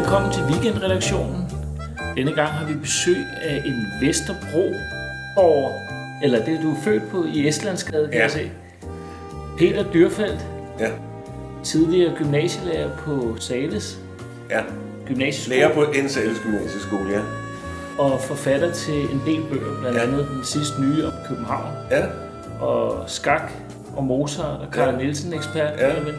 Velkommen til Weekendredaktionen. Denne gang har vi besøg af en Vesterbro-borger, eller det du er født på i Estlandsgade, kan jeg se. Peter Dürfeldt, tidligere gymnasielærer på Zahles Gymnasieskole. Lærer på Zahles Gymnasieskole, ja. Og forfatter til en del bøger, blandt andet den sidste nye om København. Ja. Og skak og Mozart og Carl Nielsen ekspert.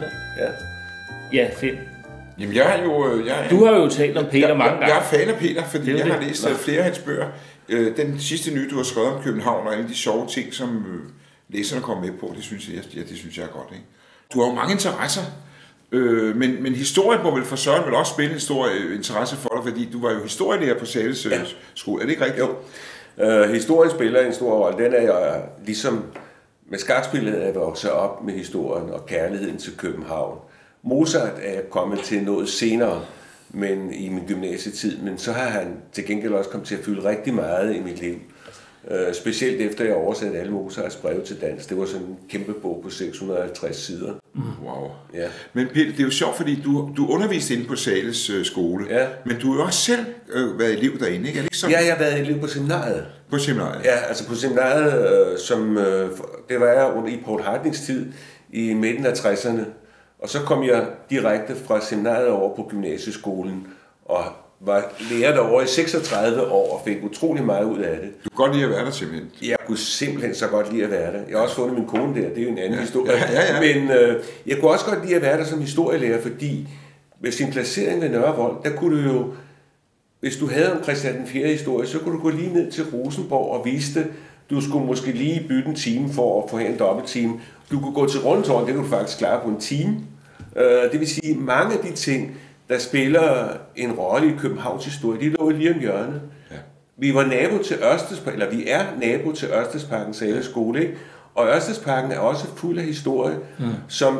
Ja, fedt. Jamen, du har jo talt om Peter mange gange. Jeg er fan af Peter, fordi jeg har læst flere af hans bøger. Den sidste nye, du har skrevet om København, og alle de sjove ting, som læserne kommer med på, det synes jeg er godt. Ikke? Du har jo mange interesser, men historien må vel for Søren vel også spille en stor interesse for dig, fordi du var jo historielærer på Zahles skole. Er det ikke rigtigt? Jo. Historien spiller en stor rolle. Den er jeg ligesom med skakspillet er vokset op med historien og kærligheden til København. Mozart er kommet til noget senere, men i min gymnasietid, men så har han til gengæld også kommet til at fylde rigtig meget i mit liv. Specielt efter jeg oversatte alle Mozarts breve til dansk. Det var sådan en kæmpe bog på 650 sider. Wow. Ja. Men Peter, det er jo sjovt, fordi du underviste inde på Zahles skole, men du har jo også selv været elev derinde, ikke? Er det ikke sådan? Ja, jeg har været elev på seminariet. På seminariet? Ja, altså på seminariet, det var jeg under i Poul Hartligs tid i midten af 60'erne. Og så kom jeg direkte fra seminariet over på gymnasieskolen og var lærer derovre i 36 år og fik utrolig meget ud af det. Du kunne godt lide at være der simpelthen? Jeg kunne simpelthen så godt lide at være der. Jeg har også fundet min kone der, det er jo en anden historie. Ja. Men jeg kunne også godt lide at være der som historielærer, fordi med sin placering ved Nørrevold, der kunne du jo, hvis du havde om Christian den 4. historie, så kunne du gå lige ned til Rosenborg og vise det. Du skulle måske lige bytte en time for at få en dobbelttime. Du kunne gå til Rundetårn, det kunne du faktisk klare på en time. Det vil sige, mange af de ting, der spiller en rolle i Københavns historie, de lå lige om hjørnet. Ja. Vi var nabo til Ørstedsparken, eller vi er nabo til Ørstedsparken Zahles skole, ikke? Og Ørstedsparken er også fuld af historie, som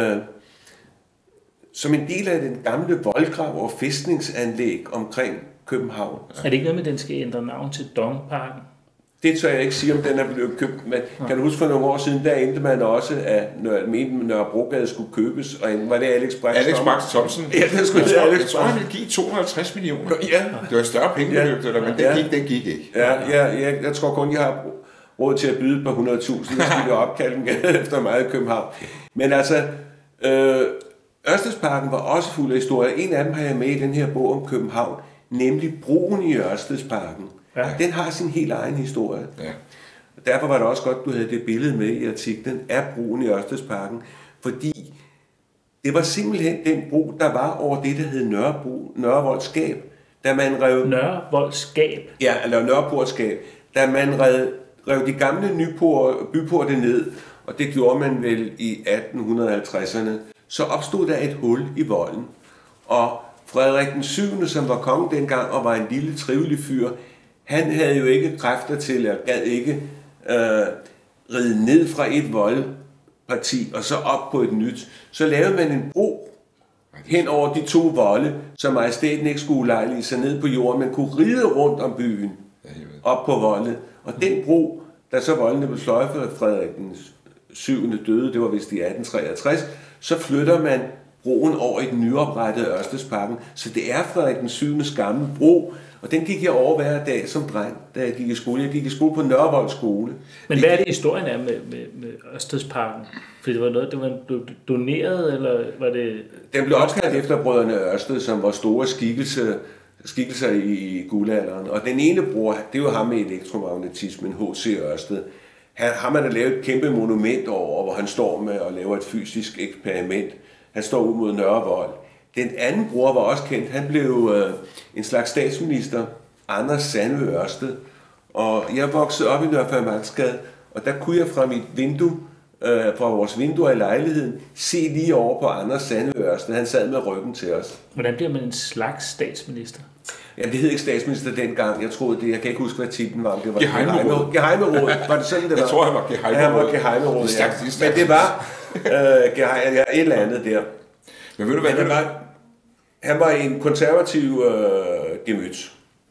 en del af den gamle voldgrav og fæstningsanlæg omkring København. Er det ikke noget med, at den skal ændre navn til Dongparken? Det tør jeg ikke sige, om den er blevet købt. Men kan du huske for nogle år siden, der endte man også, at Nørrebrogade skulle købes, og var det Alex Brax Thomsen? Ja, det skulle Alex Brax. Jeg tror, han ville give 250 millioner. Ja. Det var større pengebeløb, men den gik ikke. Jeg tror kun, jeg har råd til at byde på 100.000, hvis vi vil opkalde den efter meget i København. Men altså, Ørstedsparken var også fuld af historier. En af dem har jeg med i den her bog om København, nemlig broen i Ørstedsparken. Ja. Den har sin helt egen historie. Ja. Derfor var det også godt, du havde det billede med i artiklen af broen i Ørstedsparken, fordi det var simpelthen den bro, der var over det, der hed Nørrevoldskab. Da man rev... Nørrevoldskab? Ja, eller Nørreportskab. Da man rev de gamle byporte ned, og det gjorde man vel i 1850'erne, så opstod der et hul i volden. Og Frederik den 7., som var konge dengang og var en lille trivelig fyr, han havde jo ikke kræfter til, eller gad ikke ride ned fra et voldparti og så op på et nyt. Så lavede man en bro hen over de to volde, så majestæten ikke skulle lejlige sig ned på jorden, men kunne ride rundt om byen op på volde. Og den bro, da så voldene blev sløjfet, og Frederik den 7. døde, det var vist i 1863, så flytter man broen over i den nyoprettede Ørstedsparken. Så det er Frederik den 7. gamle bro, og den gik jeg over hver dag som dreng, da jeg gik i skole. Jeg gik i skole på Nørrevold skole. Men hvad er det historien er med Ørstedsparken? Fordi det var noget, det var doneret, eller var det... Den blev opkaldt efter brødrene Ørsted, som var store skikkelser i guldalderen. Og den ene bror, det var ham med elektromagnetismen, H.C. Ørsted. Har man lavet et kæmpe monument over, hvor han står med og laver et fysisk eksperiment. Han står ud mod Nørrevold. Den anden bror var også kendt. Han blev en slags statsminister, Anders Sandø Ørsted. Og jeg voksede op i Nørre-Frederiksgade, og der kunne jeg fra mit vindue, fra vores vinduer i lejligheden, se lige over på Anders Sandø Ørsted. Han sad med ryggen til os. Hvordan bliver man en slags statsminister? Ja, det hed ikke statsminister dengang. Jeg troede det. Jeg kan ikke huske, hvad titlen var. Det var Gehejmeråd. Var det sådan, det var? Jeg tror, han var Gehejmeråd. Han var Gehejmeråd, ja. Men det var et eller andet der. Men ved du hvad? Han var en konservativ gemyt.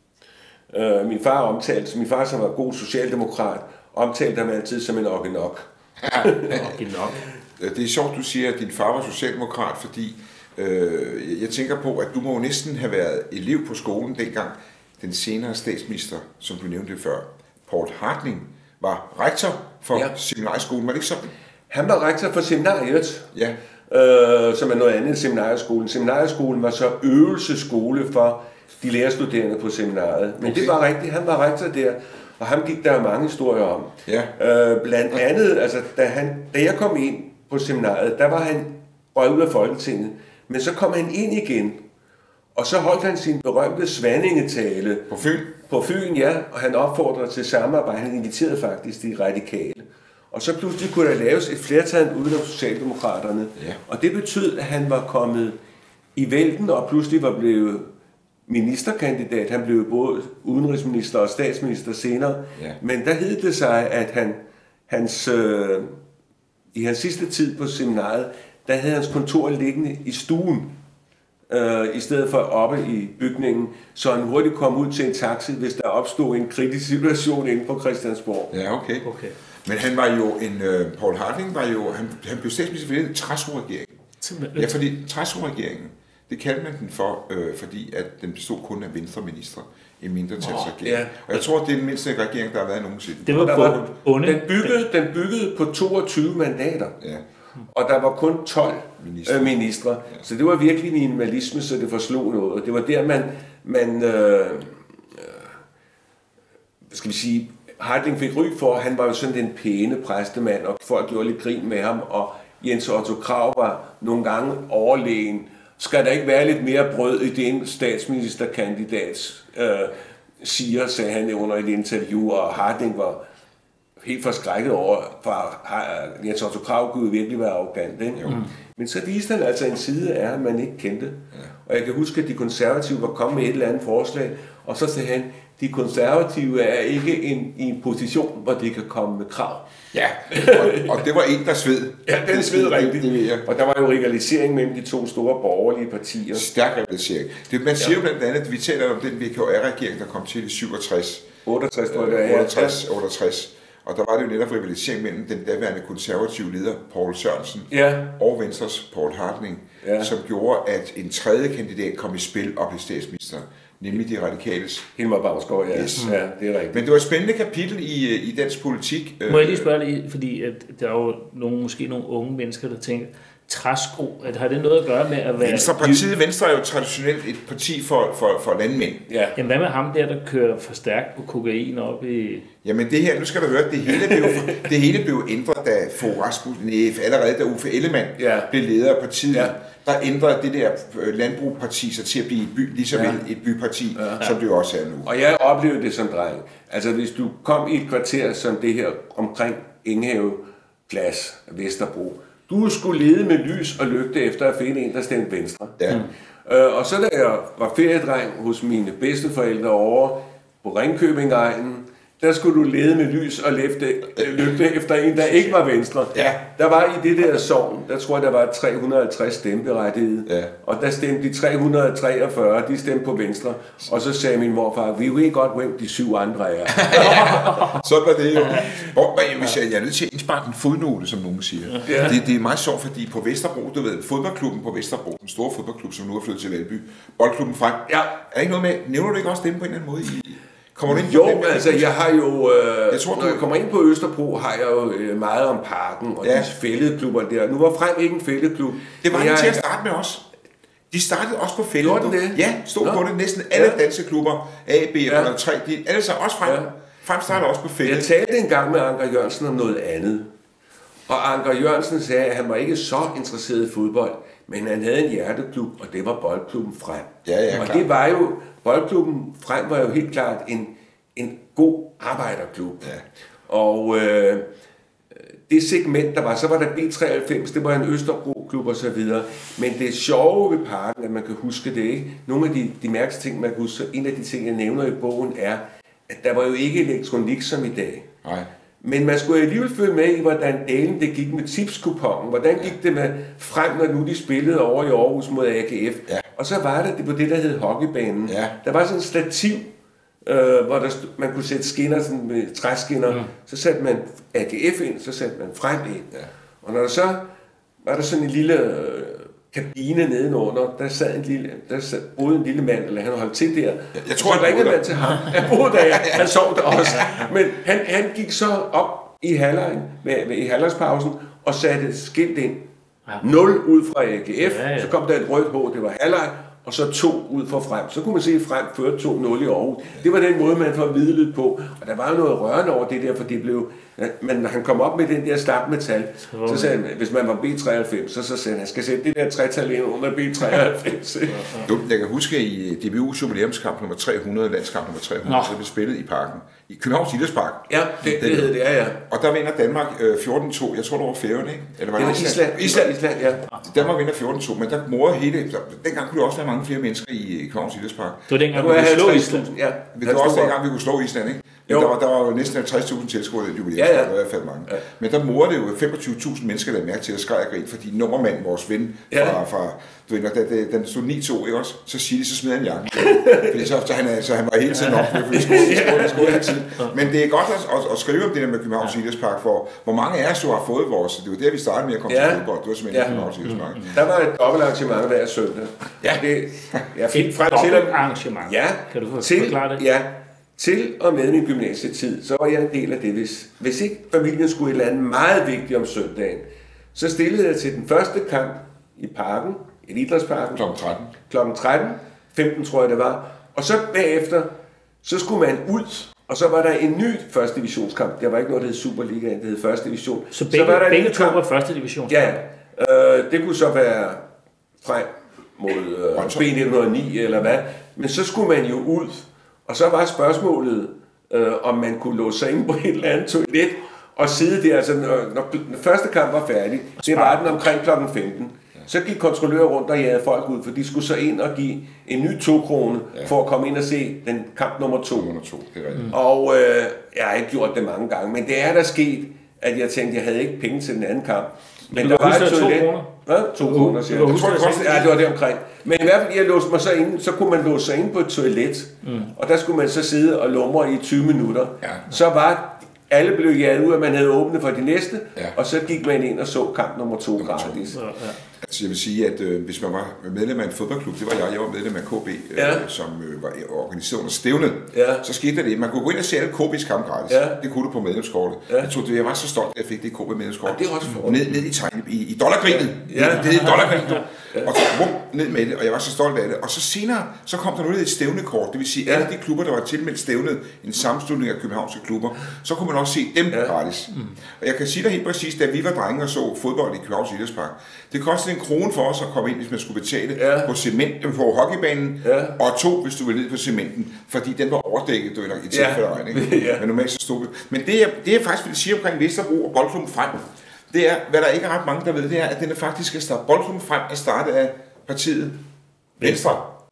Min far, som var god socialdemokrat, omtalte ham altid som en orgenok. Det er sjovt, du siger, at din far var socialdemokrat, fordi Jeg tænker på, at du må jo næsten have været elev på skolen dengang den senere statsminister, som du nævnte før, Poul Hartling, var rektor for seminarieskolen. Var det ikke sådan? Han var rektor for seminariet, som er noget andet end seminarieskolen. Seminarieskolen var så øvelseskole for de lærerstuderende på seminariet. Men det var rigtigt, han var rektor der, og ham gik der mange historier om. Ja. Blandt andet, altså, da jeg kom ind på seminariet, der var han røget ud af Folketinget, men så kom han ind igen, og så holdt han sin berømte Svanningetale. På Fyn? På Fyn, ja, og han opfordrede til samarbejde. Han inviterede faktisk de radikale. Og så pludselig kunne der laves et flertal uden om Socialdemokraterne. Ja. Og det betød, at han var kommet i vælten, og pludselig var blevet ministerkandidat. Han blev både udenrigsminister og statsminister senere. Ja. Men der hed det sig, at i hans sidste tid på seminariet, der havde hans kontor liggende i stuen, i stedet for oppe i bygningen, så han hurtigt kom ud til en taxi, hvis der opstod en kritisk situation inde på Christiansborg. Ja, okay. Men han var jo Poul Hartling var jo, han blev statsminister for det Træsko-regeringen. Ja, fordi Træsko-regeringen, det kaldte man den for, fordi at den bestod kun af venstreministre, en mindretalsregering. Og jeg tror, det er den mindste regering, der har været nogensinde. Det var den byggede på 22 mandater. Ja. Og der var kun 12 ministre. Ja. Så det var virkelig minimalisme, så det forslog noget. Og det var der, skal vi sige, Hartling fik ry for, han var jo sådan den pæne præstemand, og folk gjorde lidt grin med ham, og Jens Otto Krag var nogle gange overlegen. Skal der ikke være lidt mere brød i det, en statsministerkandidat siger, sagde han under et interview, og Hartling var helt forskrækket over, for Jens Otto Krag kunne virkelig være arrogant. Ikke? Men så viste han altså en side af ham, man ikke kendte. Ja. Og jeg kan huske, at de konservative var kommet med et eller andet forslag, og så sagde han, de konservative er ikke i en position, hvor de kan komme med krav. Ja, og det var en, der sved. Ja, den sved rigtigt. Og der var jo rivalisering mellem de to store borgerlige partier. Stærk rivalisering. Man siger jo blandt andet, at vi taler om den VKR-regering, der kom til i 67. 68, tror jeg. 68. Og der var det jo netop rivalisering mellem den daværende konservative leder, Poul Sørensen, og Venstres Poul Hartling, som gjorde, at en tredje kandidat kom i spil og blev statsminister, nemlig de radikales. Hilmar Bavsgaard, ja. Yes. Ja, det er rigtigt. Men det var et spændende kapitel i dansk politik. Må jeg lige spørge dig, fordi at der er jo måske nogle unge mennesker, der tænker, træsko, har det noget at gøre med at være... Partiet Venstre er jo traditionelt et parti for landmænd. Ja. Jamen hvad med ham der kører for stærkt på kokain op i... Jamen det her, nu skal du høre, det hele blev ændret, da Fogh Rasmussen, allerede da Uffe Ellemann blev leder af partiet. Ja. Der ændrede det der landbrugparti sig til at blive ligesom et byparti, som det jo også er nu. Og jeg oplevede det som dreng. Altså hvis du kom i et kvarter som det her omkring Enghave, Glas, Vesterbro, du skulle lede med lys og lygte efter at finde en, der stemte Venstre. Ja. Og så da jeg var feriedreng hos mine bedsteforældre over på Ringkøbing-egnen, der skulle du lede med lys og lygte efter en, der ikke var Venstre. Ja. Der var i det der sogn, der tror jeg, der var 350 stemmeberettigede. Ja. Og der stemte de 343, de stemte på Venstre. Og så sagde min morfar, vi ved godt, hvem de 7 andre er. Så var det jo. Jeg er nødt til at indsparke en fodnote, som nogen siger. Ja. Det er meget sjovt, fordi på Vesterbro, du ved, fodboldklubben på Vesterbro, den store fodboldklub, som nu er flyttet til Valby, boldklubben Frem. Ja. Er ikke noget med, nævner du ikke også dem på en eller anden måde i... Altså jeg har jo, når jeg kommer ind på Østerbro, har jeg jo meget om parken og de fældeklubber der. Nu var Frem ikke en fældeklub. Det var det til at starte med også. De startede også på fældeklubber. Ja, stod på det. Næsten alle danseklubber, A, B og 3, de alle så også Frem. Frem startede også på fælde. Jeg talte engang med Anker Jørgensen om noget andet. Og Anker Jørgensen sagde, at han var ikke så interesseret i fodbold, men han havde en hjerteklub, og det var boldklubben Frem. Ja, og det var jo, boldklubben Frem var jo helt klart en god arbejderklub. Ja. Og det segment, der var, så var der B93, det var en Østerbro-klub og så videre. Men det sjove ved parken, at man kan huske det, ikke? Nogle af de mærkelige ting, man kan huske, en af de ting, jeg nævner i bogen, er, at der var jo ikke elektronik som i dag. Nej. Men man skulle alligevel følge med i, hvordan delen det gik med tipskupongen. Hvordan gik det med Frem, når nu de spillede over i Aarhus mod AGF. Ja. Og så var det på det, der hed hockeybanen. Ja. Der var sådan en stativ, hvor man kunne sætte skinner, sådan med træskinner. Så satte man AGF ind, så satte man Frem ind. Ja. Og når der så var der sådan en lille kabine nedenunder, der boede en lille mand, eller han holdt til der. Jeg tror, han ringede til ham. Han boede der, han sov der også. Men han gik så op i halvlejen, i halvlejspausen, og satte skilt ind. 0 ud fra AGF, så kom der et rødt H, det var halvleg, og så 2 ud fra Frem. Så kunne man se, at Frem førte 2-0 i Aarhus. Det var den måde, man får at vide lidt på. Og der var jo noget rørende over det der, for det blev... Men når han kom op med den der start med tal, så sagde han, hvis man var B93, så sagde han skal sætte det der 3-tal ind under B93. Jeg kan huske i DBU's jubilæumskamp nummer 300, landskamp nummer 300, så blev spillet i parken. I Københavns Idrætspark. Ja, det hed det, ja. Og der vinder Danmark 14-2. Jeg tror, det var Færøerne, ikke? Eller var det Island, ja. Danmark vinder 14-2, men der morede hele... Dengang kunne der også være mange flere mennesker i Københavns Idrætspark. Det var dengang, vi kunne slå Island. Ja. Det var også dengang, vi kunne slå Island, ikke? Der var jo næsten 50.000 tilskuere i det jubilæumspark, der var i hvert fald mange. Ja. Men der morede det jo 25.000 mennesker, der mærke til at skreg og grin, fordi nummermanden, vores ven fra du ved, når den stod 9-2, ikke også? Så siger de, så smider han jakken. Fordi så han var hele tiden op, fordi skole hele tiden. Men det er godt at skrive om det der med Københavns Idrætspark, for hvor mange af os jo har fået vores... Det var der, vi startede med at komme til fodbold. Det var simpelthen Københavns Idrætspark. Der var et dobbeltarrangement hver søndag. Ja, jeg fik frem til dobbeltarrangement. Ja, kan du forklare det? Ja, til og med min gymnasietid, så var jeg en del af det. Hvis ikke familien skulle et eller andet meget vigtigt om søndagen, så stillede jeg til den første kamp i parken, i idrætsparken. Klokken 13. 15 tror jeg det var. Og så bagefter, så skulle man ud, og så var der en ny første divisionskamp. Der var ikke noget, der hed Superligaen, det hed første division. Så begge to var første divisionskamp? Ja, det kunne så være frem mod B1909 eller hvad. Men så skulle man jo ud, og så var spørgsmålet, om man kunne låse sig ind på et eller andet toilet og sidde der. Altså, når den første kamp var færdig, det var den omkring klokken 15. Så gik kontrollører rundt og jagede folk ud, for de skulle så ind og give en ny 2 kroner for at komme ind og se den kamp nummer 2. Og jeg har ikke gjort det mange gange, men det er der sket, at jeg tænkte, jeg havde ikke penge til den anden kamp. Men der var et toilet. 2 kroner? Hvad? 2 kroner, siger jeg. Ja, det var det omkring. Men i hvert fald, jeg låste mig så ind, så kunne man låse sig ind på et toilet, og der skulle man så sidde og lumre i 20 minutter. Ja. Så var alle blev jaget ud, at man havde åbnet for de næste, og så gik man ind og så kamp nummer 2 gratis. Altså jeg vil sige, at hvis man var medlem af en fodboldklub, det var jeg var medlem af KB, som var organiseret under stævnet, så skete der det. Man kunne gå ind og se alle KB's kamp gratis. Det kunne du på medlemskortet. Jeg var så stolt, at jeg fik det KB medlemskort. Det er også ned i dollargrinet. Det hed dollargrinet. Og så ned med det, og jeg var så stolt af det. Og så senere, så kom der noget et stævnekort. Det vil sige, alle de klubber, der var tilmeldt stævnet, en sammenslutning af københavnske klubber, så kunne man også se dem gratis. Og jeg kan sige dig helt præcis, da vi var drenge og så fodbold i Københavns Idrætspark, det kostede 1 krone for os at komme ind, hvis man skulle betale på cement på hockeybanen, og 2, hvis du ville ned på cementen, fordi den var overdækket, du i tilfælde af regn. Men normalt så stod det. Men det jeg faktisk vil sige omkring Vesterbro og Boldklubben Frem, det er, hvad der ikke er ret mange, der ved, det er, at den er faktisk Boldklubben Frem er startet af partiet Venstre.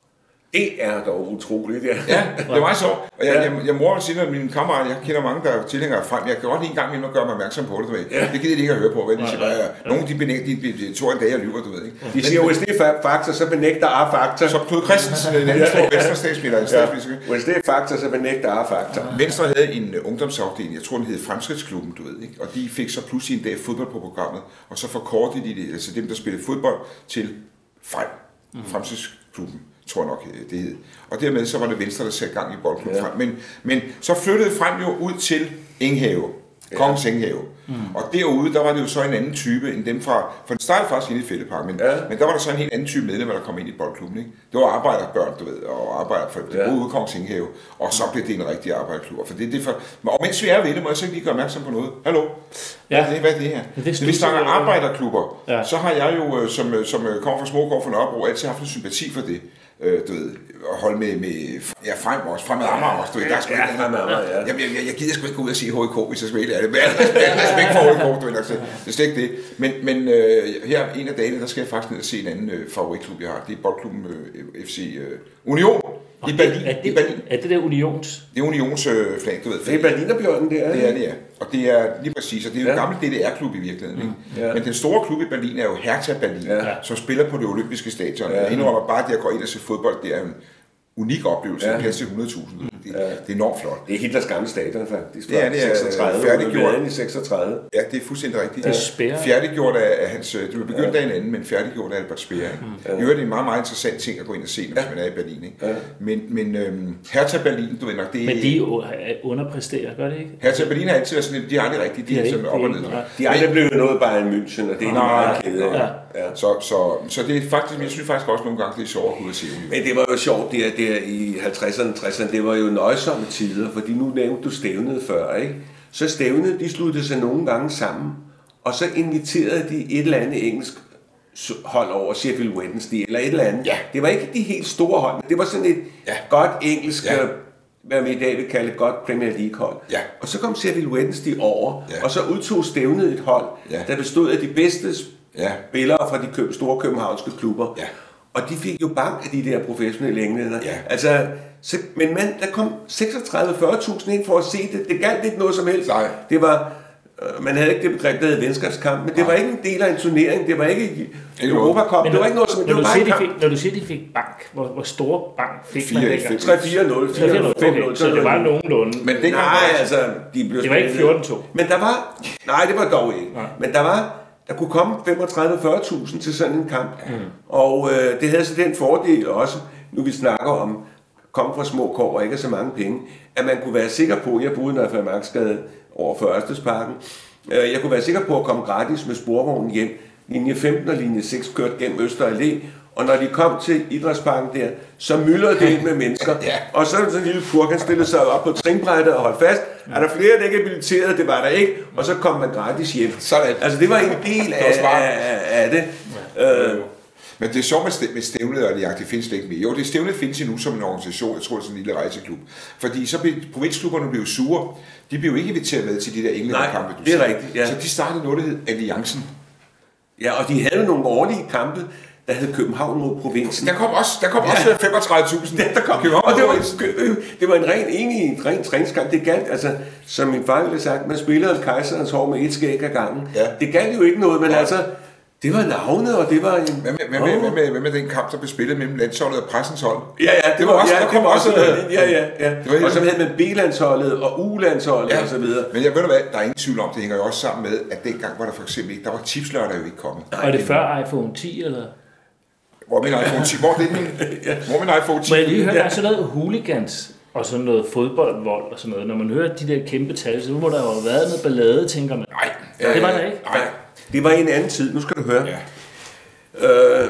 Det er dog utroligt, Ja, det var så. Og jeg mor sige, at mine kammerater, jeg kender mange, der er tilhængere Frem. Jeg kan godt en gang gøre mig opmærksom på det, du ved. Det gider de ikke at høre på, hvad de siger. Nogle de tog en dag og lyver, du ved ikke. De siger, hvis det er fakta, så benægter A fakta. Så Knud Christensen, en anden stor Venstre-statsminister. Hvis det er fakta, så benægter A fakta. Venstre havde en ungdomsafdeling, jeg tror den hed Fremskridtsklubben, du ved ikke. Og de fik så pludselig en dag fodbold på programmet, og så forkortede de det, altså dem, der spillede fodbold, til Frem. Fremskridtsklubben, tror jeg nok det hed. Og dermed så var det Venstre, der satte gang i Boldklubben Frem. Men så flyttede Frem jo ud til Enghave, Kongens Enghave. Og derude, der var det jo så en anden type end dem fra, for det startede faktisk inde i Fældepark, men der var der så en helt anden type medlemmer, der kom ind i Boldklubben, ikke? Det var arbejderbørn, du ved, og arbejderfolk, der boede ude i Kongens Enghave, og så blev det en rigtig arbejderklub. Og mens vi er ved det, må jeg så ikke lige gøre opmærksom på noget. Hallo? Hvad er det her? Når vi snakker arbejderklubber, så har jeg jo, som kommer fra Smågård for Nørrebro, altid haft en sympati for det. Du ved, at holde med Frem også, fremad Amager også, du ved, der skal jeg gider sgu ikke gå ud og sige HIK, hvis jeg skal vælge det. Men respekt for HIK, du ved, altså, det er slet ikke det. Men her en af dagene, der skal jeg faktisk ned og se en anden favoritklub, jeg har. Det er Boldklubben FC Union. I Berlin. Er det der Unions? Det er Unions flag, du ved. Det er Berlinerbjørnen, det er. Det er det, ja. Og det er lige præcis, og det er jo en gammel DDR-klub i virkeligheden. Ikke? Men den store klub i Berlin er jo Hertha Berlin, som spiller på det olympiske stadion. Jeg indrømmer bare, at jeg går ind og ser fodbold, det er en unik oplevelse. Det er plads til 100.000. Det er enormt flot. Det er Hitlers gamle stadion, faktisk. Det er 36, færdiggjort. I 36. Ja, det er fuldstændig rigtigt. Det er færdiggjort af hans... Det blev begyndt af en anden, men færdiggjort af Albert Speer. Det er en meget, meget interessant ting at gå ind og se, hvis man er i Berlin. Ikke? Ja. Men Hertha Berlin, du ved nok, det er... Men de underpresterer, gør det ikke? Hertha Berlin har altid været sådan, de er aldrig rigtigt, de er sådan op og ned. De er aldrig blevet noget bare en München, og det er meget kede af. Ja. Så det er faktisk, jeg synes faktisk også nogle gange, det er sjovt at kunne se. Men det var jo sjovt, der i 50'erne, 60'erne, det var jo nøjsomme tider, fordi nu nævnte du stævnet før, ikke? Så stævnet, de sluttede sig nogle gange sammen, og så inviterede de et eller andet engelsk hold over Sheffield Wednesday, eller et eller andet. Ja. Det var ikke de helt store hold, men det var sådan et godt engelsk, hvad vi i dag vil kalde et godt Premier League hold. Ja. Og så kom Sheffield Wednesday over, og så udtog stævnet et hold, der bestod af de bedste spillere fra de store københavnske klubber. Ja. Og de fik jo bank af de der professionelle englænder. Ja. Altså, men der kom 36-40.000 ind for at se det. Det galt ikke noget som helst. Nej. Det var, man havde ikke det begreb, der hed venskabskamp, men det var ikke en del af en turnering. Det var ikke Europa Cup. Det var ikke noget som... Når du siger, de fik bank, hvor store bank fik man ikke? 3-4-0. 4-0. Så det var nogenlunde. Men det det var ikke 14-2. Men der var... Nej, det var dog ikke. Men der kunne komme 35-40.000 til sådan en kamp. Og det havde så den fordel også, nu vi snakker om komme fra små kår og ikke så mange penge, at man kunne være sikker på, jeg boede når jeg Marksgade over for Ørstedsparken, jeg kunne være sikker på at komme gratis med sporvognen hjem. Linje 15 og linje 6 kørte gennem Øster Allé, og når de kom til Idrætsparken der, så myldrede det ind med mennesker. Og så sådan en lille purk, han stillede sig op på trinbrættet og holdt fast. Er der flere, der ikke er habiliteret? Det var der ikke. Og så kom man gratis hjem. Altså det var en del af det. Men det er sjovt med stævnet, og det findes slet ikke mere. Jo, det stævnet findes endnu som en organisation. Jeg tror, det er sådan en lille rejseklub. Fordi så blev provinsklubberne blev sure. De blev ikke inviteret med til de der englænderkampe. Nej, det er rigtigt. Ja. Så de startede noget, der hed Alliancen. Ja, og de havde nogle årlige kampe, der hed København mod provinsen. Der kom også 35.000. Der kom. Og det var en ren træningskamp. Det galt, altså, som min far ville have sagt, man spiller en kejserens hår med et skæg ad gangen. Ja. Det galt jo ikke noget, men altså, det var navnet, og det var en... Hvad med den kamp, der blev spillet mellem landsholdet og pressens hold? Ja, det var også... Ja. Og så havde man B-landsholdet og U-landsholdet og så videre. Men jeg ved hvad, der er ingen tvivl om, det hænger jo også sammen med, at dengang var der for eksempel ikke, der var tipslørdag jo ikke kommet. Og er det før iPhone 10, eller... Hvor er min iPhone 10? Hvor er min iPhone 10? Må jeg lige høre, der er sådan noget hooligans og sådan noget fodboldvold og sådan noget. Når man hører de der kæmpe tal, så må der jo have været noget ballade, tænker man. Nej. Det var der ikke? Nej. Det var en anden tid. Nu skal du høre. Ja.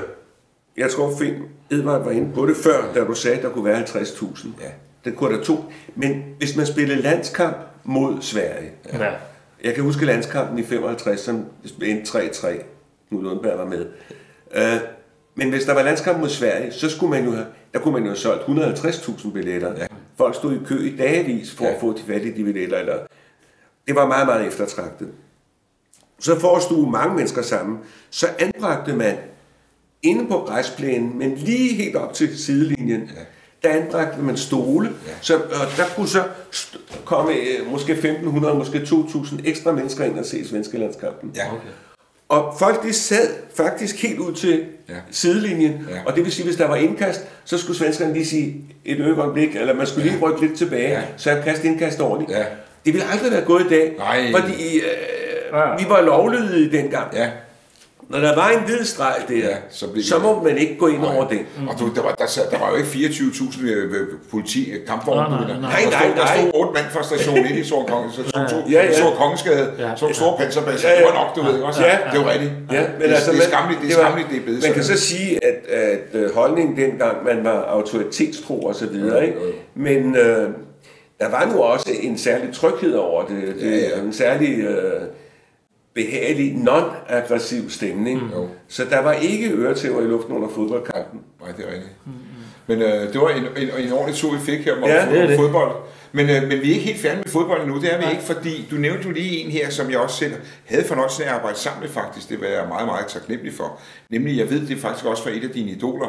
Jeg tror, Finn Edvard var inde på det før, da du sagde, at der kunne være 50.000. Ja. Det kunne der to. Men hvis man spillede landskamp mod Sverige. Ja. Jeg kan huske landskampen i 55, som endte 3-3. Knud Lundberg var med. Men hvis der var landskamp mod Sverige, så skulle man jo der kunne man jo have solgt 150.000 billetter. Ja. Folk stod i kø i dagevis for at få de fattige de billetter. Eller... Det var meget, meget eftertragtet. Så for at stue mange mennesker sammen, så anbragte man inde på græsplænen, men lige helt op til sidelinjen, der anbragte man stole. Så, og der kunne så komme måske 1.500, måske 2.000 ekstra mennesker ind og se svenske landskampen. Ja. Okay. Og folk de sad faktisk helt ud til sidelinjen, og det vil sige, hvis der var indkast, så skulle svenskerne lige sige et øjeblik, eller man skulle lige rykke lidt tilbage, så jeg kaste indkast ordentligt. Ja. Det ville aldrig være gået i dag, fordi vi var lovlydige dengang. Ja. Når der var en hvid streg der, så må man ikke gå ind over det. Og der var jo ikke 24.000 kampvogne. Nej. Der stod 8 mand fra station 1 i Stor Kongensgade, så store panserbasser. Det var nok, du ved også. Det var rigtigt. Det er skamligt, det er blevet. Man kan så sige, at holdningen dengang, man var autoritetstro og så videre, ikke? Men der var nu også en særlig tryghed over det. En særlig... behagelig, non-aggressiv stemning. Så der var ikke øretæver i luften under fodboldkampen. Nej, det er rigtigt. Men det var en ordentlig tur, vi fik her om fodbold. Men vi er ikke helt færdige med fodbold nu, det er vi ikke, fordi du nævnte jo lige en her, som jeg også selv havde fornøjelsen af at arbejde sammen med faktisk. Det var jeg meget, meget taknemmelig for. Nemlig, jeg ved, det faktisk også var et af dine idoler,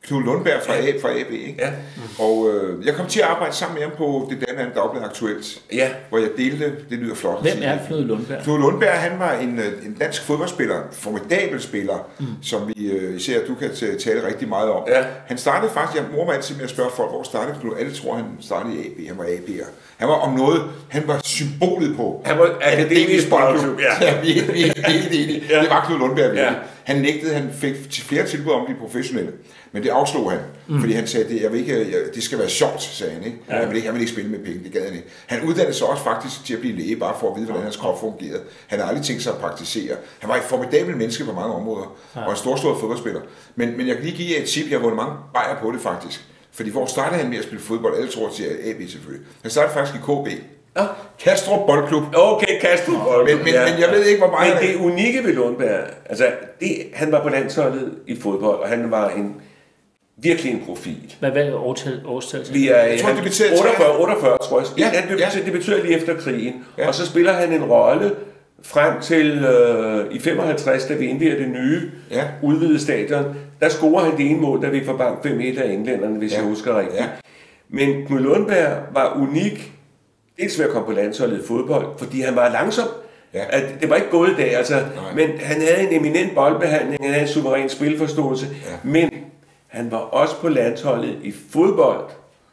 Knud Lundberg fra AB, ikke? Ja. Og jeg kom til at arbejde sammen med ham på det daværende Dagblad Aktuelt, hvor jeg delte, det lyder flot. Hvem er Knud Lundberg? Knud Lundberg, han var en dansk fodboldspiller, formidabel spiller, som vi især du kan tale rigtig meget om. Ja. Han startede faktisk, jeg mor mig altid med at spørge folk, hvor startede Knud? Alle tror, han startede i AB, han var AB'er. Han var om noget, han var symbolet på. Han var akademisk boldklub. Ja, vi er helt enige. Det var Knud Lundberg. Ja. Han nægtede, han fik flere tilbud om de professionelle, men det afslog han, fordi han sagde, det skal være sjovt, sagde han, ikke? Ja. Han vil ikke spille med penge, det gad han ikke. Han uddannede sig også faktisk til at blive læge, bare for at vide, hvordan hans krop fungerede. Han har aldrig tænkt sig at praktisere. Han var et formidabelt menneske på mange områder, og en storslået fodboldspiller. Men jeg kan lige give jer et tip, jeg har vundet mange bajer på det faktisk. Fordi hvor startede han med at spille fodbold? Alle tror til AB selvfølgelig. Han startede faktisk i KB. Ja. Kastrup Boldklub. Okay, Kastrup Boldklub. Men jeg ved ikke, hvor meget... Men det unikke ved Lundberg, altså han var på landsholdet i fodbold, og han var virkelig en profil. Hvad er årstal? Jeg tror, det betyder 48, tror jeg. Det betyder lige efter krigen. Ja. Og så spiller han en rolle frem til i 55, da vi indviger det nye udvidede stadion. Der scorer han det ene mål, da vi får bank 5-1 af englænderne, hvis jeg husker rigtigt. Ja. Men Knud Lundberg var unik, dels ved at komme på landsholdet i fodbold, fordi han var langsom. Ja. Det var ikke gået i dag, altså. Men han havde en eminent boldbehandling, han havde en suveræn spilforståelse, men han var også på landsholdet i fodbold,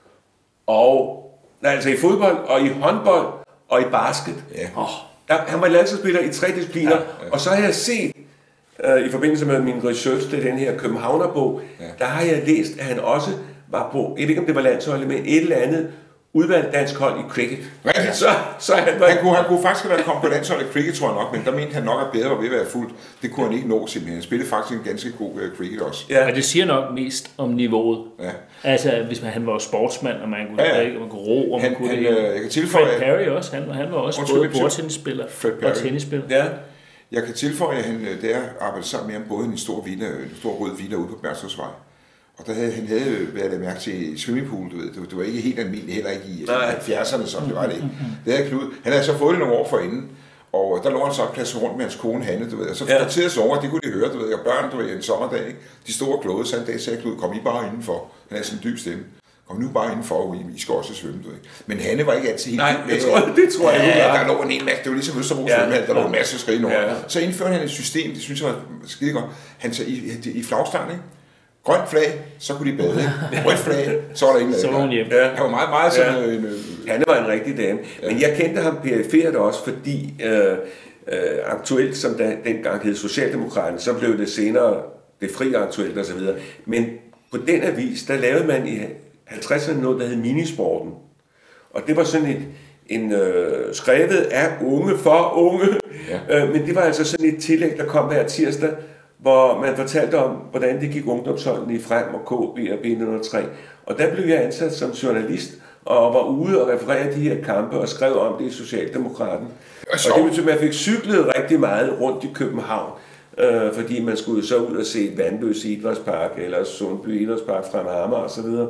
i fodbold og i håndbold og i basket. Ja. Han var landsholdsspiller i 3 discipliner, og så har jeg set, i forbindelse med min research til den her Københavnerbog, der har jeg læst, at han også var på, jeg ved ikke om det var landsholdet, men et eller andet udvalgt dansk hold i cricket. Rigtigt. Så han kunne faktisk have været kommet på landsholdet i cricket, tror jeg nok, men der mente han nok, at bedre var ved at være fuldt. Det kunne han ikke nå simpelthen. Han spillede faktisk en ganske god cricket også. Ja. Men det siger nok mest om niveauet. Ja. Altså, hvis han var man og man kunne ro, og man kunne jeg kan tilføje... Fred Perry også. Han var også både bordtennisspiller og tennisspiller. Ja. Jeg kan tilføje, at han der arbejdede sammen med ham både i en stor rød villa ude på Bernstorffsvej. Og der havde han været mærke til swimmingpool, du ved. Det var ikke helt almindeligt, heller ikke i 70'erne, som det var det ikke. Det havde Knud. Han havde så fået det nogle år forinden, og der lå han så plads rundt med hans kone Hanne, du ved. Og så til at sove, det kunne de høre, du ved. Og børn, du ved, en sommerdag, ikke? De store klode, så en dag sagde Knud, kom I bare indenfor. Han havde sådan en dyb stemme. Kom nu bare indenfor, I skal også svømme, du ved. Men Hanne var ikke altid helt... Nej, det tror jeg. Ja, der lå en masse, det var ligesom Østerbro svømmehal, der lå en masse skridt over. Så indførte han et system, det synes jeg var skide godt. Han sagde, i flagstangen, ikke? Grønt flag, så kunne de bade. Rødt flag, så var der ingen adgang. Han var meget sådan... Han var en rigtig dame. Men jeg kendte ham perifert også, fordi aktuelt, som dengang hed Socialdemokraterne, så blev det senere det frie aktuelt og så videre. Men på den avis, der lavede man i 50'erne noget, der hed Minisporten. Og det var sådan skrevet af unge for unge. Men det var altså sådan et tillæg, der kom hver tirsdag, hvor man fortalte om, hvordan det gik ungdomsholdene i Frem og KB og B103. Og der blev jeg ansat som journalist, og var ude og referere de her kampe, og skrev om det i Socialdemokraten. Og det betyder, at man fik cyklet rigtig meget rundt i København, fordi man skulle så ud og se Vandløs Idrætspark, eller Sundby Idrætspark fra Amager og så videre.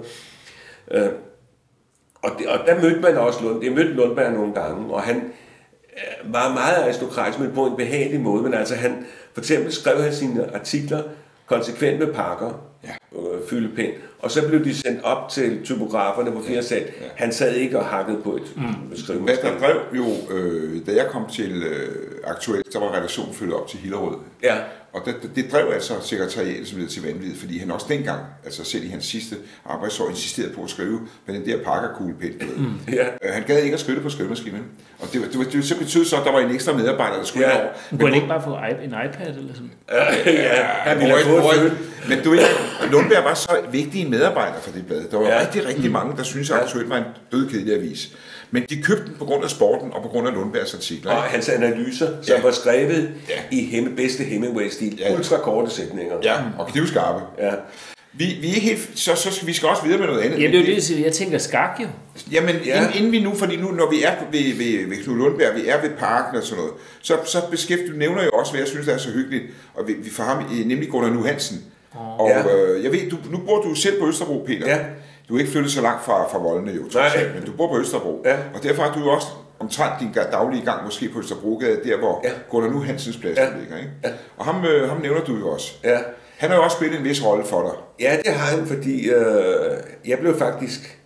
Og der mødte man også jeg mødte Lundberg nogle gange, og han var meget aristokratisk, men på en behagelig måde. Men altså for eksempel skrev han sine artikler konsekvent med pakker, fyldepind, og så blev de sendt op til typograferne på 4 sat. Han sad ikke og hakkede på et skrivemaskine. Der drev jo, da jeg kom til Aktuelt, der var redaktionen flyttet op til Hillerød. Ja. Og det drev altså sekretariatet som led til vanvid, fordi han også dengang, altså selv i hans sidste arbejdsår, insisterede på at skrive med den der pakkerkuglepind. Han gad ikke at skrive det på skrivemaskinen. Og det så betød så, at der var en ekstra medarbejder, der skulle over. Kunne han ikke bare få en iPad eller sådan? Han ville have fået. Men du ved, Lundberg var så vigtig en medarbejder for det blad. Der var rigtig mange, der syntes, at Aktuelt var en dødkedelig avis. Men de købte den på grund af sporten og på grund af Lundbergs artikler. Og hans analyser, som var skrevet i bedste Hemingway-stil. Ultra korte sætninger. Ja, og knivskarpe. Ja. Vi er ikke helt, så vi skal også videre med noget andet. Ja, det er jo det, jeg tænker skak jo. Jamen, inden vi nu, fordi nu, når vi er ved Knud Lundberg, vi er ved parken og sådan noget, så nævner jo også, hvad jeg synes, der er så hyggeligt, og vi får ham, nemlig Gunnar Nu Hansen. Og jeg ved, nu bor du selv på Østerbro, Peter. Ja. Du er ikke flyttet så langt fra Voldene jo, men du bor på Østerbro. Ja. Og derfor har du jo også omtrent din daglige gang måske på Østerbrogade, der hvor Gunnar Nu Hansens plads ligger. Ikke? Ja. Og ham nævner du jo også. Ja. Han har jo også spillet en vis rolle for dig. Ja, det har han, fordi jeg blev faktisk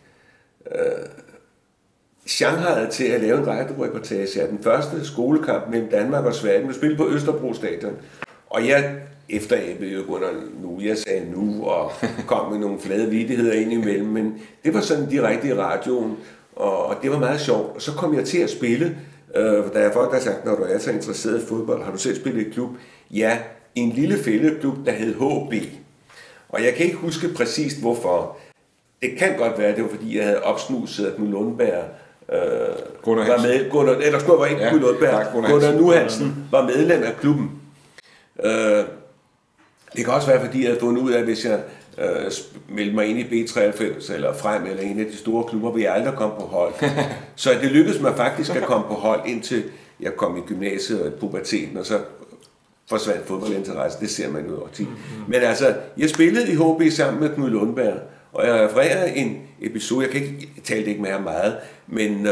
shanghajet til at lave en radioreportage af den første skolekamp mellem Danmark og Sverige. Vi spillede på Østerbro Stadion. Og jeg efteræbede jo Gunnar Nu. Jeg sagde nu og kom med nogle flade vittigheder ind imellem. Men det var sådan direkte i radioen, og det var meget sjovt. Og så kom jeg til at spille, der er folk, der har sagt, når du er så interesseret i fodbold, har du selv spillet i klub? Ja, i en lille fældeklub, der hed HB. Og jeg kan ikke huske præcist hvorfor. Det kan godt være, det var fordi, jeg havde opsnuset, at Knud Lundberg var med. Gunnar Nu Hansen var medlem af klubben. Det kan også være, fordi jeg havde fundet ud af, at hvis jeg meldte mig ind i B93 eller frem eller en af de store klubber, vil jeg aldrig komme på hold. Så det lykkedes mig faktisk at komme på hold, indtil jeg kom i gymnasiet og i puberteten, og så forsvandt fodboldinteresse. Det ser man jo over tid. Men altså, jeg spillede i HB sammen med Knud Lundberg, og jeg refererer en episode, jeg talte ikke med ham meget, men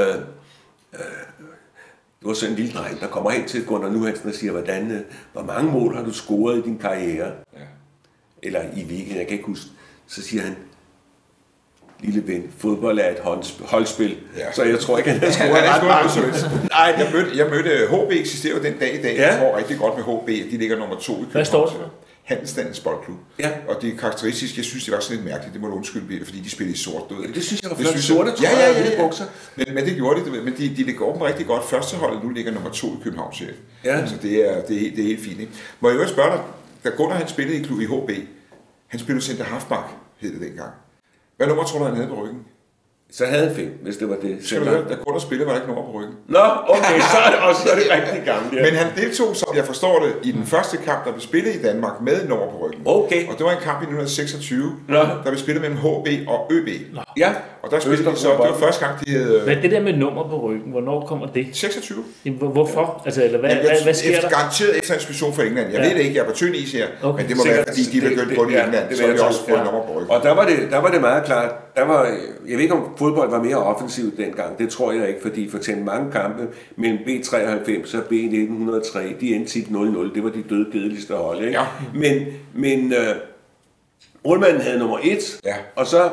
det var sådan en lille dreng, der kommer hen til Gunnar Nu Hansen og siger, hvor mange mål har du scoret i din karriere? Ja. Eller i weekenden, jeg kan ikke huske. Så siger han, lille ven, fodbold er et holdspil. Ja. Så jeg tror ikke, han har scoret ret meget. Nej, jeg mødte HB, eksisterer jo den dag i dag. Ja. Jeg tror rigtig godt med HB, de ligger nummer 2 i København. Hvad står det for? Handelsstandens Boldklub. Ja. Og det er karakteristisk, jeg synes, det var sådan lidt mærkeligt, det må du undskylde, fordi de spillede i sort. Det synes jeg var flot sorte, tror jeg. Men det gjorde de, men de ligger åben rigtig godt. Førsteholdet nu ligger nummer 2 i København, chef. Ja. Så det er helt fint. Ikke? Må jeg jo spørge dig, da Gunnar han spillede i klub i HB, han spillede center halfback, hed det dengang. Hvad nummer tror du, han havde på ryggen? Så havde han 5, hvis det var det. Skal du høre, da Gunnar spillede, var der ikke nummer på ryggen. Nå, okay, så er det også rigtig gammelt. Ja. Men han deltog, som jeg forstår det, i den første kamp, der blev spillet i Danmark med nummer på ryggen. Okay. Og det var en kamp i 1926, der blev spillet mellem HB og ØB. Nå. Ja. Og der spillede de så, det var første gang, de havde... Hvad er det der med nummer på ryggen? Hvornår kommer det? 26. Jamen, hvorfor? Altså, eller hvad sker der? Garanteret efter en ekspedition fra England. Jeg ved det ikke, jeg er på tynd is her, men det må være, fordi de begyndte på det i England, så har de også fået nummer på ryggen. Og der var det meget klart. Jeg ved ikke, om fodbold var mere offensivt dengang. Det tror jeg ikke, fordi for eksempel mange kampe mellem B93 og B1903, de endte tit 0-0. Det var de døde kedeligste hold, ikke? Ja. Men målmanden havde nummer 1, og så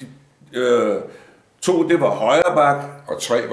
2, det var højre bak, og 3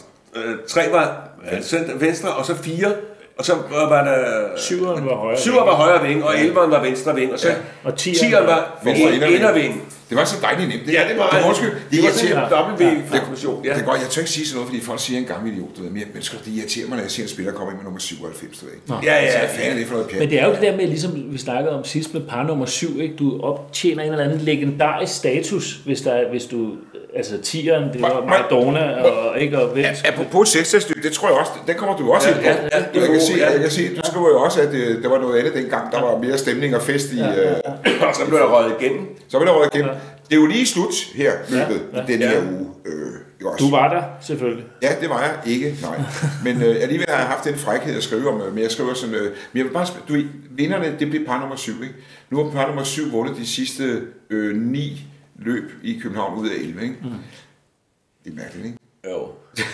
var venstre, og så 4. Og så var der... 7'eren var højre ving, og 11'eren var venstre ving, og så 10'eren var inderving. Det var så dejligt nemt. Ja, det var sådan en dobbelt-V-formation. Det er godt, jeg tør ikke sige sådan noget, fordi folk siger en gammel idiot. Men det irriterer mig, når jeg ser en spiller komme ind med nummer 97. Ja. Så fanden er det for noget pjat. Men det er jo det der med, ligesom vi snakkede om sidst med par nummer 7, ikke? Du optjener en eller anden legendarisk status, hvis du... Altså 10'eren, det var Maradona og ikke og Vens. Apropos seksdagsstykke, det tror jeg også, den kommer du også ind på. Jeg kan se, du skriver jo også, at der var noget andet dengang, der var mere stemning og fest i... Og så blev der røget igennem. Det er jo lige slut her, løbet i denne her uge. Du var der, selvfølgelig. Ja, det var jeg ikke, nej. Men alligevel har jeg haft den frækhed at skrive om, men jeg skriver sådan... men jeg vil bare vinderne, det blev par nummer 7, ikke? Nu har par nummer 7 vundet de sidste 9 løb i København ud af 11, ikke? Det er mærkeligt, ikke? Jo.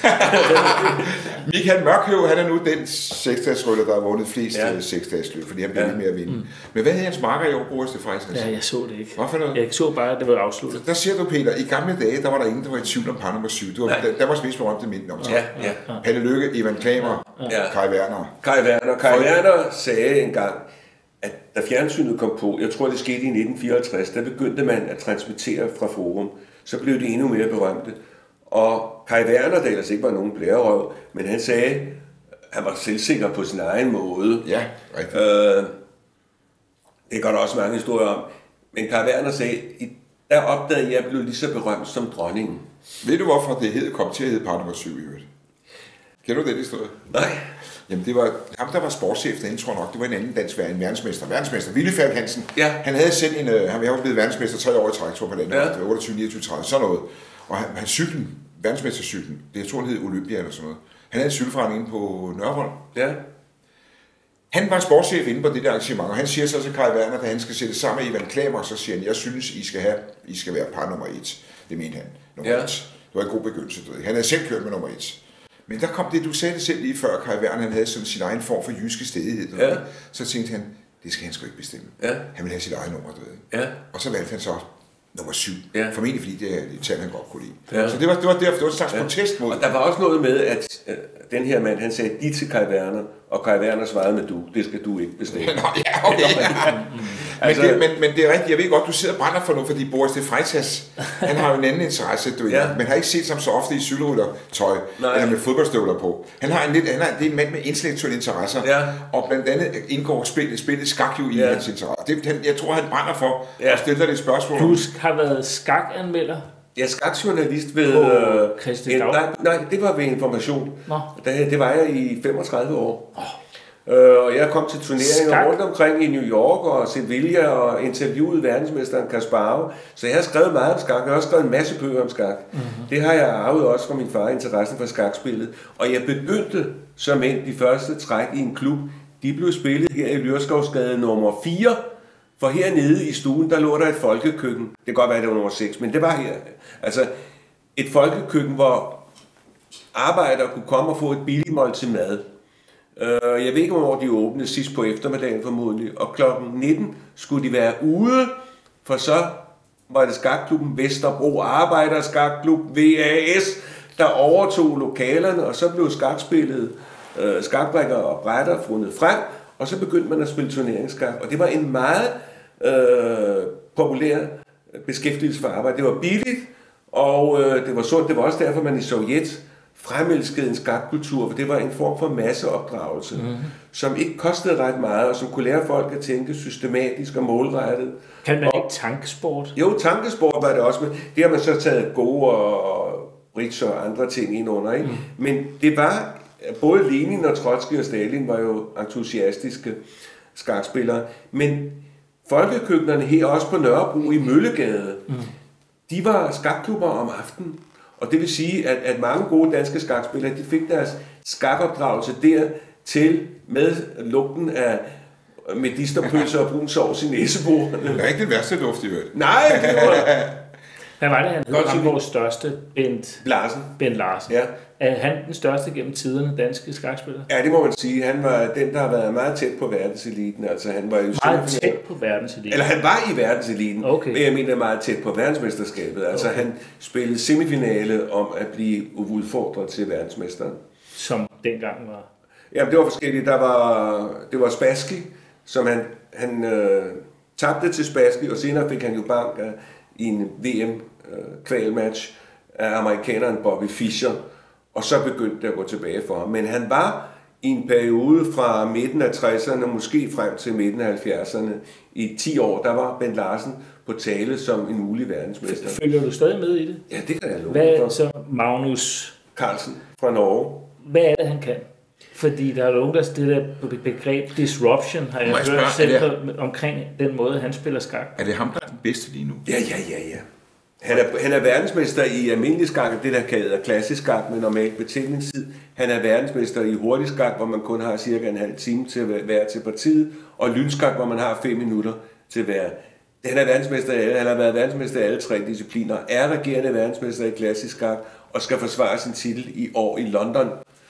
Michael Mørkhøv, han er nu den seksdagsrytter, der har vundet flest seksdagsløb, fordi han bliver lidt med at vinde. Men hvad havde hans marker i år, Boris de Freisnes? Ja, jeg så det ikke. Hvorfor noget? Jeg så bare, at det var afsluttet. Der siger du, Peter, i gamle dage, der var der ingen, der var i tvivl om par nummer 7. Der var mest berømte mænd om sig. Palle Lykke, Ivan Klamer, Kai Werner. Kai Werner sagde engang, at da fjernsynet kom på, jeg tror det skete i 1954, der begyndte man at transmittere fra Forum. Så blev det endnu mere berømte. Og Kai Werner, der ellers ikke var nogen blærerøv, men han sagde, han var selvsikker på sin egen måde. Ja, rigtigt. Det går der også mange historier om. Men Kai Werner sagde, der opdagede jeg, blev lige så berømt som dronningen. Ved du, hvorfor det kom til at hedde par nummer 7 i øvrigt? Kender du den historie? Nej. Jamen, det var ham, der var sportschef derinde, tror jeg nok. Det var en anden dansk verdensmester. Ville Falk Hansen. Ja. Han havde selv han var blevet verdensmester 3 år i træk, tror jeg på den. Ja. 28, 29, 30, sådan noget. Og han cyklen, verdensmestercyklen, det tror jeg hed Olympia eller sådan noget. Han havde en cykelforretning inde på Nørrevold. Ja. Han var sportschef inde på det der arrangement, og han siger så til Kai Werner, at han skal sætte sammen med Ivan Klamer, så siger han, jeg synes, I skal være par nummer 1. Det mente han. Nummer 1. Det var en god begyndelse. Han havde selv kørt med nummer 1. Men der kom det, du sagde det selv lige før, Kai Werner, han havde sådan sin egen form for jyske stedighed. Ja. Så tænkte han, det skal han sgu ikke bestemme. Ja. Han vil have sit eget nummer, du ved. Ja. Og så valgte han så nummer 7. Ja. Formentlig fordi det er et tal, han godt kunne lide. Ja. Så det var derfor, det var en slags protest mod. Og der var også noget med, at den her mand, han sagde de til Kai Werner, og Kai Werner svarede med du. Det skal du ikke bestemme. Nå, ja, okay. Altså, men det er rigtigt. Jeg ved godt, du sidder og brænder for noget, fordi Boris de Freitas, han har jo en anden interesse, du ja. Men har ikke set ham så ofte i cykelryttertøj, eller med fodboldstøvler på. Han det er en mand med intellektuelle interesser, og blandt andet indgår spillet skak jo i hans interesse. Jeg tror, han brænder for at stille dig det spørgsmål. Du har været skakanmelder. Jeg er skakjournalist ved... Nej, det var ved Information. Det var jeg i 35 år. Og jeg kom til turneringer rundt omkring i New York og Sevilla og interviewede verdensmesteren Kasparov. Så jeg har skrevet meget om skak. Jeg har også skrevet en masse bøger om skak. Det har jeg arvet også fra min far, interessen for skakspillet. Og jeg begyndte som en de første træk i en klub. De blev spillet her i Lyrskovsgade nummer 4. For hernede i stuen, der lå der et folkekøkken. Det kan godt være, det var nummer 6, men det var her. Altså et folkekøkken, hvor arbejdere kunne komme og få et billigt måltid mad. Jeg ved ikke, hvornår de åbnede sidst på eftermiddagen formodentlig. Og klokken 19 skulle de være ude, for så var det skakklubben Vesterbro Arbejderskakklub VAS, der overtog lokalerne, og så blev skakspillet, skakbrækker og brætter fundet frem, og så begyndte man at spille turneringsskak. Og det var en meget populær beskæftigelse for arbejde. Det var billigt, og det var sundt. Det var også derfor, man i Sovjet fremelskede en skakkultur, for det var en form for masseopdragelse, som ikke kostede ret meget, og som kunne lære folk at tænke systematisk og målrettet. Kan man ikke tankesport? Jo, tankesport var det også, men det har man så taget Go og bridge og andre ting ind under, ikke? Men det var, både Lenin og Trotsky og Stalin var jo entusiastiske skakspillere, men folkekøkkenerne her også på Nørrebro i Møllegade, de var skakklubber om aftenen. Og det vil sige, at mange gode danske skakspillere, de fik deres skakopdragelse der til med lugten af medisterpølser og brun sovs i næseborene. Det er ikke den værste luft, I hørte. Nej, det var... Hvad var det, han hed? Vores største, Bent Larsen. Ja. Er han den største gennem tiderne danske skakspiller? Ja, det må man sige. Han var den, der har været meget tæt på verdenseliten. Altså, han var jo meget tæt på verdenseliten? Eller han var i verdenseliten, okay. Men jeg mener meget tæt på verdensmesterskabet. Altså, han spillede semifinale om at blive udfordret til verdensmesteren. Som dengang var? Jamen, det var forskelligt. Det var Spassky, som han tabte til Spassky, og senere fik han jo bank i en VM-kvalmatch af amerikaneren Bobby Fischer, og så begyndte det at gå tilbage for ham. Men han var i en periode fra midten af 60'erne, måske frem til midten af 70'erne, i 10 år, der var Bent Larsen på tale som en mulig verdensmester. Følger du stadig med i det? Ja, det kan jeg love. Hvad er så Magnus Carlsen fra Norge? Hvad er det, han kan? Fordi der er nogen, der stiller begreb disruption, har jeg hørt selv omkring den måde, han spiller skak. Er det ham, der er den bedste lige nu? Ja. Han er verdensmester i almindelig skak, det der kalder klassisk skak med normal betænkningstid. Han er verdensmester i hurtig skak, hvor man kun har cirka en halv time til at være til partiet, og lynskak, hvor man har 5 minutter til hver. Han er verdensmester i alle. Han har været verdensmester i alle 3 discipliner, er regerende verdensmester i klassisk skak, og skal forsvare sin titel i år i London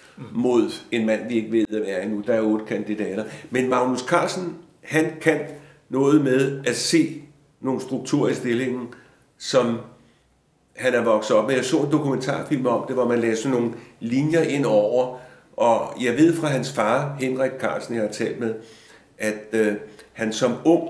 mod en mand, vi ikke ved, hvad er endnu. Der er 8 kandidater. Men Magnus Carlsen, han kan noget med at se nogle strukturer i stillingen, som han er vokset op med. Jeg så en dokumentarfilm om det, hvor man læser nogle linjer ind over, og jeg ved fra hans far, Henrik Carlsen, jeg har talt med, at han som ung,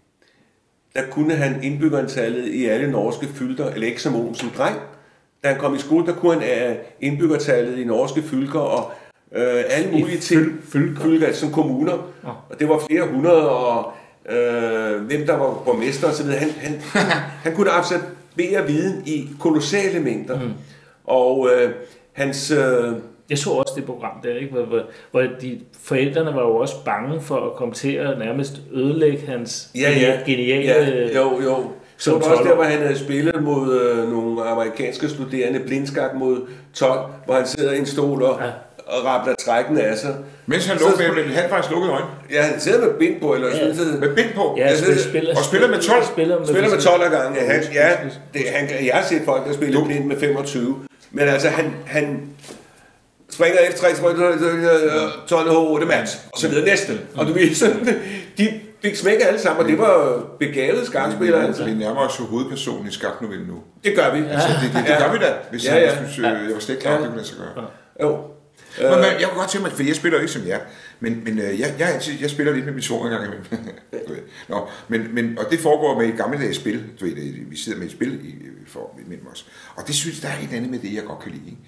der kunne han indbyggerantallet i alle norske fylker, eller ikke som ung, som dreng. Da han kom i skole, der kunne han indbyggertallet i norske fylker, og alle mulige ting, fylker som kommuner, og det var flere hundrede, og hvem der var borgmester og så videre. Han kunne absorbere viden i kolossale mængder. Og hans... Jeg så også det program der, ikke? Hvor forældrene var jo også bange for at komme til at nærmest ødelægge hans geniale... Jo. Så var også der, hvor han havde spillet mod nogle amerikanske studerende, blindskak mod 12, hvor han sidder i en stol og rabler trækken af sig. Mens han han faktisk lukkede øjnene. Ja, han sidder med bind på, eller med bind på. Ja, og spiller med 12. Spiller med 12 ad gangen. Jeg har set folk, der spiller blind med 25. Men altså, han springer efter 3, 12 H8 match, og så videre næste. Og du ved, det fik smæk alle sammen, og det var begavede skakspillere. Vi nærmer os jo hovedpersonen i skaknovellen nu. Det gør vi. Altså, det gør vi da, hvis jeg synes, jeg var slet ikke klar, det kunne lade sig gøre. Jo. Men jeg kunne godt tænke mig, for jeg spiller jo ikke som jer, men jeg spiller lidt med min svor en gang imellem. Og det foregår med et gammeldags spil. Vi sidder med et spil mellem os. Og det synes der er et andet med det, jeg godt kan lide.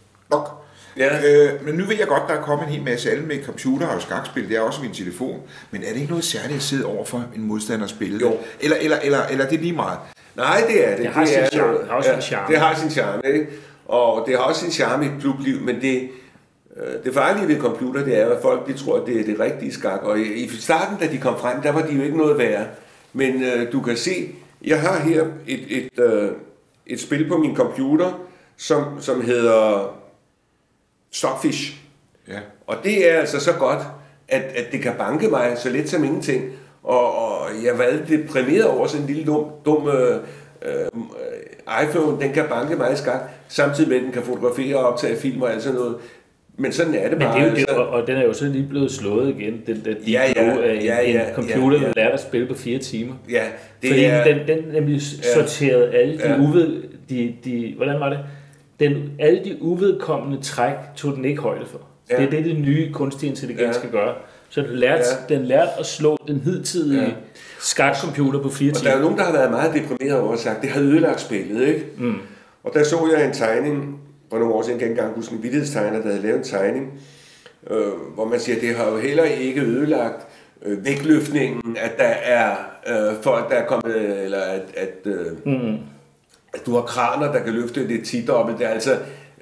Men nu ved jeg godt, der er kommet en hel masse alle med computer og skakspil. Det er også min telefon. Men er det ikke noget særligt at sidde over for en modstander og spille? Jo. Eller det er lige meget? Nej, det er det. Det har sin charme. Det har sin charme, ikke? Og det har også sin charme i et klubliv, men det farlige ved computer, det er, at folk de tror, at det er det rigtige skak. Og i starten, da de kom frem, der var de jo ikke noget værd. Men du kan se, jeg har her et spil på min computer, som hedder Stockfish. Ja. Og det er altså så godt, at det kan banke mig så let som ingenting. Og jeg var lidt deprimeret over sådan en lille dum iPhone, den kan banke mig i skak, samtidig med at den kan fotografere og optage film og alt sådan noget. Men sådan er det bare. Men det og den er jo så lige blevet slået igen, den en computer, der lærte at spille på 4 timer. Ja, det fordi er... den nemlig sorterede alle de hvordan var det? Alle de uvedkommende træk tog den ikke højde for. Ja. Det er det nye kunstig intelligens skal gøre. Så den lærte at slå den hidtidige skakcomputer på 4 timer. Og der er jo nogen, der har været meget deprimeret over at sagt, det har ødelagt spillet, ikke? Mm. Og der så jeg en tegning for nogle år siden, jeg kan ikke engang huske en vittighedstegner, der havde lavet en tegning, hvor man siger, at det har jo heller ikke ødelagt vægtløftningen, at der er folk, der er kommet, eller at du har kraner, der kan løfte det tidobbelt. Det er altså...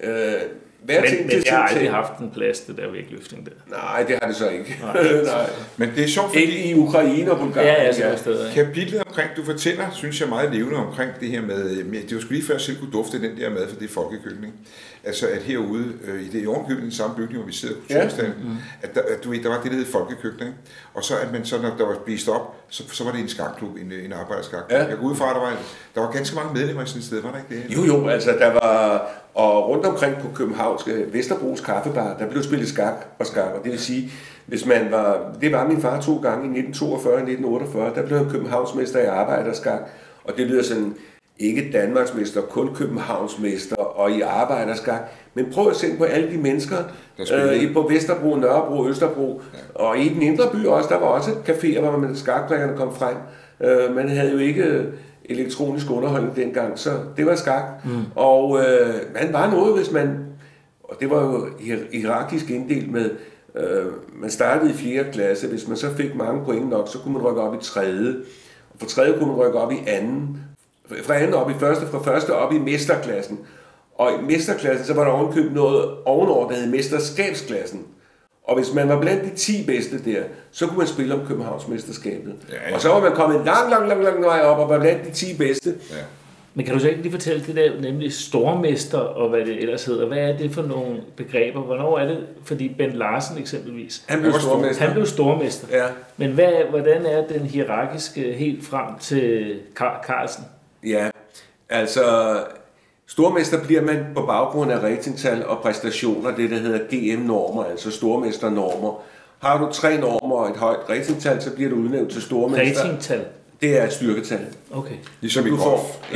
Men jeg har aldrig haft en plads, det der vægtløftning der. Nej, det har det så ikke. Nej. Men det er sjovt, fordi... Ikke i Ukraine og Bulgarien. Kapitlet omkring, du fortæller, synes jeg meget levende omkring det her med... Det var sgu lige før, jeg selv kunne dufte den der mad, for det er folkekøkken. Altså, at herude, i det ovenkøbet, den samme bygning, hvor vi sidder på kulturstaden, at der var det, der hed folkekøkken, ikke? Og så, at man så, når der var spist op, så var det en skakklub, en arbejderskakklub. Ja. Jeg går ud fra, at der var ganske mange medlemmer i sådan et sted, var der ikke det? Jo, altså, der var... Og rundt omkring på Københavnske Vesterbros Kaffebar, der blev spillet skak, og det vil sige, hvis man var... Det var min far 2 gange i 1942 og 1948, der blev han københavnsmester i arbejderskak, og det lyder sådan, ikke Danmarksmester, kun københavnsmester og i arbejderskak. Men prøv at se på alle de mennesker på Vesterbro, Nørrebro, Østerbro, og i den indre by også, der var også caféer, hvor man skakbrækkerne kom frem. Man havde jo ikke elektronisk underholdning dengang, så det var skak. Og man var noget, hvis man... Og det var jo hierarkisk inddelt med... man startede i 4. klasse. Hvis man så fik mange point nok, så kunne man rykke op i 3. Og fra 3. kunne man rykke op i 2. Fra 2. op i 1. Fra 1. op i mesterklassen. Og i mesterklassen, så var der ovenkøbet noget ovenover, der hed mesterskabsklassen. Og hvis man var blandt de 10 bedste der, så kunne man spille om Københavnsmesterskabet. Ja. Og så var man kommet lang vej op og var blandt de 10 bedste. Ja. Men kan du så ikke lige fortælle det der, nemlig stormester og hvad det ellers hedder? Hvad er det for nogle begreber? Hvornår er det? Fordi Ben Larsen eksempelvis. Han blev stormester. Ja. Men hvordan er den hierarkiske helt frem til Carlsen? Ja, altså... Stormester bliver man på baggrund af ratingtal og præstationer, det der hedder GM-normer, altså stormesternormer. Har du 3 normer og et højt ratingtal, så bliver du udnævnt til stormester. Ratingtal? Det er et styrketal. Okay. Ligesom i golf.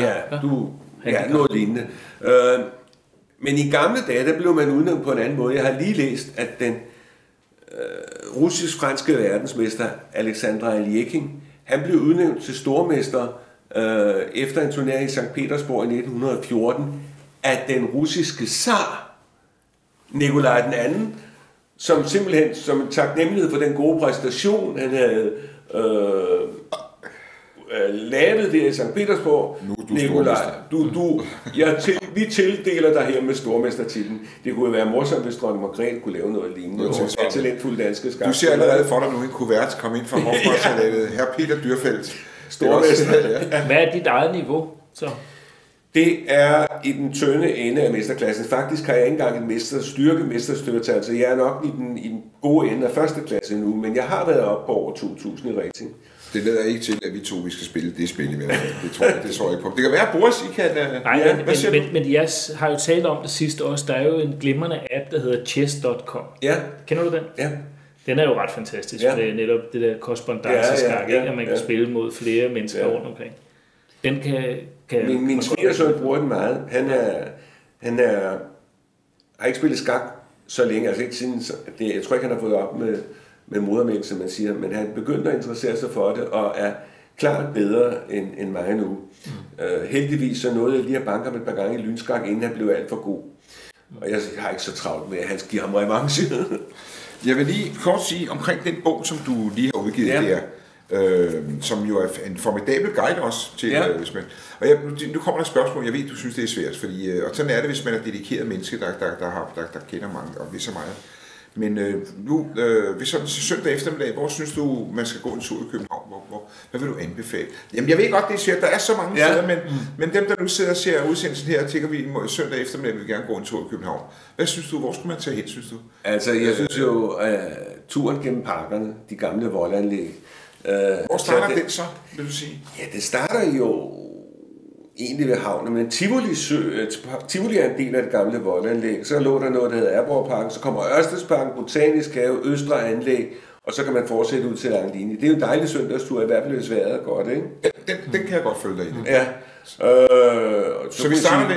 Noget lignende. Men i gamle dage, der blev man udnævnt på en anden måde. Jeg har lige læst, at den russisk-franske verdensmester Alexander Aliekin, han blev udnævnt til stormester efter en turnering i Sankt Petersborg i 1914 af den russiske zar Nikolaj den anden, som simpelthen som en taknemmelighed for den gode præstation, han havde lavet det i Sankt Petersborg. Nikolaj, vi tildeler dig her med stormestertitlen. Det kunne være morsomt, hvis dronning Margrethe kunne lave noget lignende. Talentfulde danske skak. Du ser allerede for dig nu en kuvert komme ind fra hofmarsalet. Herr Peter Dürfeldt. Stormester. Hvad er dit eget niveau så? Det er i den tynde ende af mesterklassen. Faktisk har jeg ikke engang en mesterstyrketal, så jeg er nok i den gode ende af 1. klasse nu, men jeg har været oppe på over 2.000 i rating. Det lader ikke til, at vi skal spille det spil i hvert fald. Det tror jeg på. Det kan være, at Boris, I kan... Nej, men jeg har jo talt om det sidste også. Der er jo en glimrende app, der hedder chess.com. Ja. Kender du den? Ja. Den er jo ret fantastisk, med netop det der korrespondanceskak, at man kan spille mod flere mennesker rundt omkring. Den kan min svigersøn bruger den meget. Han har ikke spillet skak så længe, altså ikke siden, jeg tror ikke, han har fået op med modermælk, som man siger, men han begyndte at interessere sig for det, og er klart bedre end mig nu. Heldigvis så nåede jeg lige at banke ham et par gange i lynskak, inden han blev alt for god. Og jeg har ikke så travlt med, at han skal give ham revanche. Jeg vil lige kort sige omkring den bog, som du lige har udgivet der, som jo er en formidabel guide også til, hvis man... Og nu kommer der et spørgsmål, jeg ved, du synes, det er svært, fordi, og sådan er det, hvis man er dedikeret menneske, der kender mange og ved så meget. Men hvis sådan søndag eftermiddag, hvor synes du, man skal gå en tur i København? Hvad vil du anbefale? Jamen, jeg ved godt, det er svært. Der er så mange steder, men dem, der nu sidder og ser udsendelsen her, tænker vi, søndag eftermiddag vil vi gerne gå en tur i København. Hvad synes du? Hvor skulle man tage hen, synes du? Altså, jeg synes jo, turen gennem parkerne, de gamle voldanlæg. Hvor starter den så, vil du sige? Ja, det starter jo egentlig ved havnen, men Tivoli er en del af det gamle voldanlæg. Så lå der noget, der hedder Aborparken, så kommer Ørstedsparken, Botanisk Have, Østre Anlæg, og så kan man fortsætte ud til lang linje. Det er jo en dejlig søndagstur, i hvert fald hvis vejret er godt, ikke? Den kan jeg godt følge dig i. Ja. Så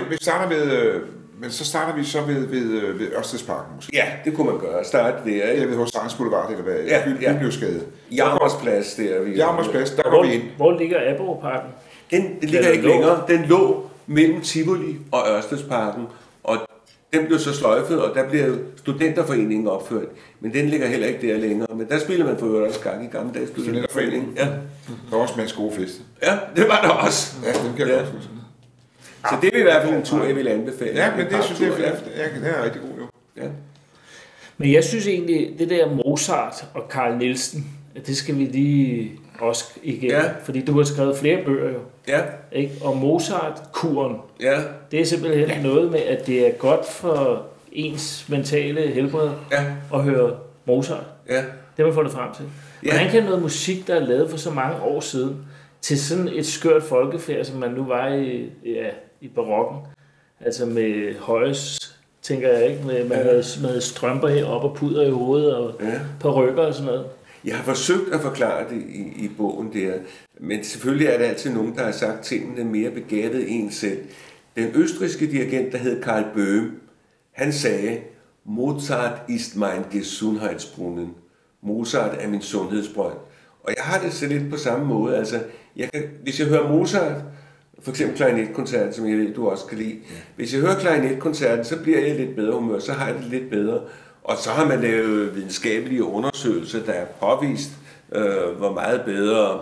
så starter vi så ved Ørstedsparken måske? Ja, det kunne man gøre. Starte der, ikke? Jeg ved hos Sangens Boulevard, eller hvad? Byblivsgade. Jarmersplads der. Jarmersplads, der går vi ind. Hvor ligger Aborparken? Den ligger ikke længere. Den lå mellem Tivoli og Ørstedsparken, og den blev så sløjfet, og der blev studenterforeningen opført. Men den ligger heller ikke der længere. Men der spiller man for øvrigt også gang i gamle dage. Studenterforeningen? Ja. Der var også mands gode fest. Ja, det var der også. Ja, den kan jeg godt huske. Så det er i hvert fald en tur, jeg vil anbefale. Ja, men det synes jeg er rigtig god, jo. Ja. Men jeg synes egentlig, det der Mozart og Carl Nielsen, det skal vi lige også igennem. Ja. Fordi du har skrevet flere bøger jo. Ja. Ikke? Og Mozart-kuren, det er simpelthen noget med, at det er godt for ens mentale helbred at høre Mozart. Ja. Det har man fundet frem til. Ja. Hvordan kan noget musik, der er lavet for så mange år siden, til sådan et skørt folkefærd, som man nu var i barokken, altså med højes, tænker jeg ikke, med strømper heroppe og puder i hovedet og parykker og sådan noget. Jeg har forsøgt at forklare det i bogen der, men selvfølgelig er der altid nogen, der har sagt tingene mere begavet en selv. Den østrigske dirigent, der hed Karl Böhm, han sagde, Mozart ist mein Gesundheitsbrunnen. Mozart er min sundhedsbrønd. Og jeg har det så lidt på samme måde. Altså, hvis jeg hører Mozart, for eksempel klarinetkoncerten, som jeg ved, du også kan lide. Hvis jeg hører klarinetkoncerten, så bliver jeg lidt bedre humør, så har jeg det lidt bedre. Og så har man lavet videnskabelige undersøgelser, der er påvist, hvor meget bedre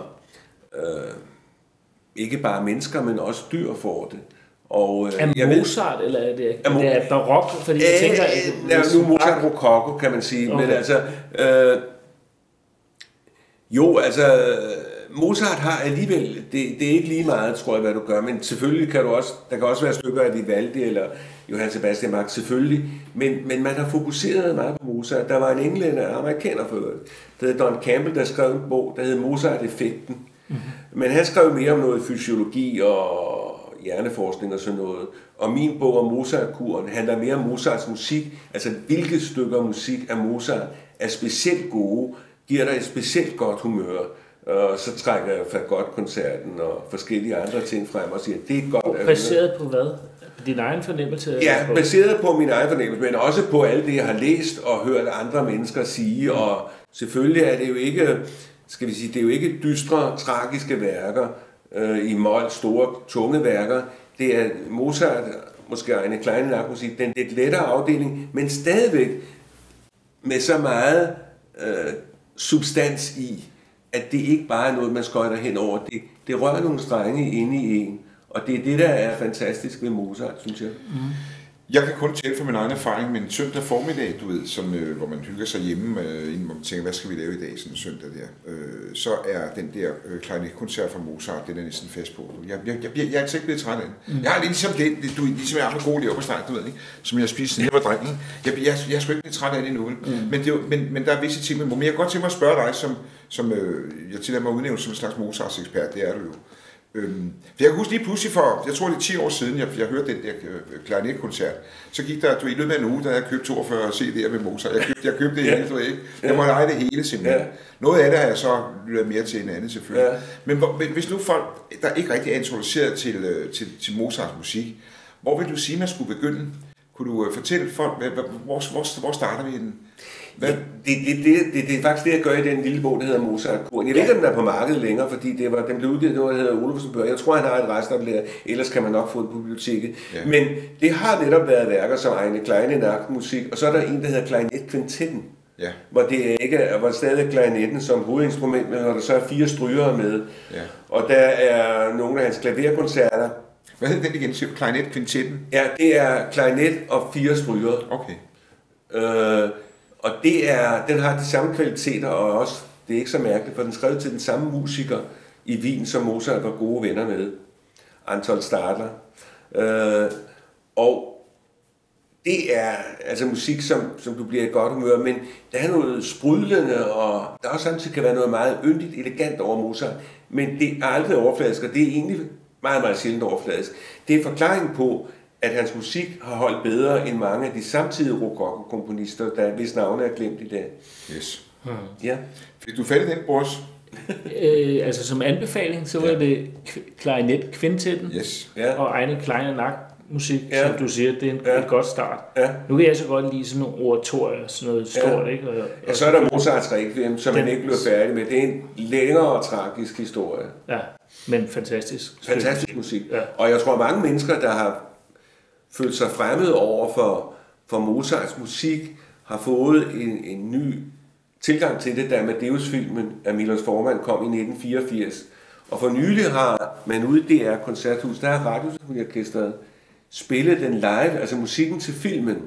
ikke bare mennesker, men også dyr får det. Og, er Mozart, eller er det barok? Fordi jeg tænker... nu Mozart rokoko, kan man sige. Okay. Men altså... Mozart har alligevel, det er ikke lige meget, tror jeg, hvad du gør, men selvfølgelig kan der kan også være stykker af Vivaldi eller Johann Sebastian Bach, selvfølgelig, men man har fokuseret meget på Mozart. Der var en englænder, amerikaner for øvrigt, der hed Don Campbell, der skrev en bog, der hed Mozart-effekten. Mm-hmm. Men han skrev mere om noget fysiologi og hjerneforskning og sådan noget. Og min bog om Mozart-kuren handler mere om Mozarts musik, altså hvilke stykker musik af Mozart er specielt gode, giver dig et specielt godt humør. Og så trækker jeg Fagotkoncerten og forskellige andre ting frem og siger, det er godt. Baseret på hvad? Din egen fornemmelse? Ja, baseret på min egen fornemmelse, men også på alt det, jeg har læst og hørt andre mennesker sige. Og selvfølgelig er det jo ikke, det er jo ikke dystre, tragiske værker i mol, store, tunge værker. Det er Mozart, måske en kleine musik, den lidt lettere afdeling, men stadigvæk med så meget substans i, at det ikke bare er noget, man skøjter hen over. Det rører nogle strenge inde i en. Og det er det, der er fantastisk ved Mozart, synes jeg. Mm. Jeg kan kun tælle fra min egen erfaring, men søndag formiddag, du ved, hvor man hygger sig hjemme, hvor man tænker, hvad skal vi lave i dag, sådan en søndag der, så er den der klarinetkoncert fra Mozart, den er næsten fast på. Jeg er ikke blevet træt af den. Jeg har ligesom det, du ligesom jeg har med gode lever på steg, du ved, ikke? Som jeg spiste, jeg var drengen. Jeg er sgu ikke blevet træt af det endnu. Men der er visse ting, men jeg kan godt tænke mig at spørge dig, som jeg tillader mig at udnævne som en slags Mozarts ekspert, det er du jo. Jeg kan huske lige pludselig for, jeg tror det er 10 år siden, jeg hørte den der klarinetkoncert. Så gik der, i løbet af en uge, der havde jeg købt 42 CD'er med Mozart. Jeg købte det hele, du ikke. Jeg måtte eje det hele simpelthen. Noget af det har jeg så lyttet mere til en anden selvfølgelig. Men hvis nu folk, der ikke rigtig er introduceret til Mozarts musik, hvor vil du sige, man skulle begynde? Kunne du fortælle folk, hvor starter vi den? Ja, det er faktisk det, jeg gør i den lille bog, der hedder Mozart-kuren. Jeg ved ikke, om den er på markedet længere, fordi den blev udgivet, der hedder Olufsen-bøger. Jeg tror, han har et restoplærer, ellers kan man nok få det på biblioteket. Ja. Men det har netop været værker som Eine kleine Nachtmusik, og så er der en, der hedder Klarinetkvintetten. Ja. Hvor det stadig er klarinetten som hovedinstrument, men hvor der så er 4 strygere med. Ja. Og der er nogle af hans klaverkoncerter. Hvad hedder den igen? Klarinetkvintetten? Ja, det er klarinet og 4 strygere. Okay. Og den har de samme kvaliteter, og også, det er ikke så mærkeligt, for den skrev til den samme musiker i Wien, som Mozart var gode venner med, Anton Stadler. Og det er altså musik, som du bliver i godt humør, men der er noget sprudlende, og der også samtidig kan være noget meget yndigt, elegant over Mozart, men det er aldrig overfladisk, og det er egentlig meget, meget sjældent overfladisk. Det er forklaringen på, at hans musik har holdt bedre end mange af de samtidige rokokokomponister, hvis navne er glemt i dag. Yes. Ja. Fik du fat i den, Boris? Altså som anbefaling, så var det Klarinetkvintetten og Eine kleine Nachtmusik, som du siger, det er en godt start. Ja. Nu kan jeg så godt lide sådan nogle oratorier, sådan noget stort, ikke? Og så er der Mozarts Requiem, som han ikke blev færdig med. Det er en længere og tragisk historie. Ja, men fantastisk. Fantastisk musik. Ja. Og jeg tror, mange mennesker, der har følt sig fremmede over for Mozarts musik, har fået en ny tilgang til det, da Amadeus-filmen af Milos Forman kom i 1984. Og for nylig har man ude i DR Koncerthus, der har Radiosymfoniorkestret spillet den live, altså musikken til filmen.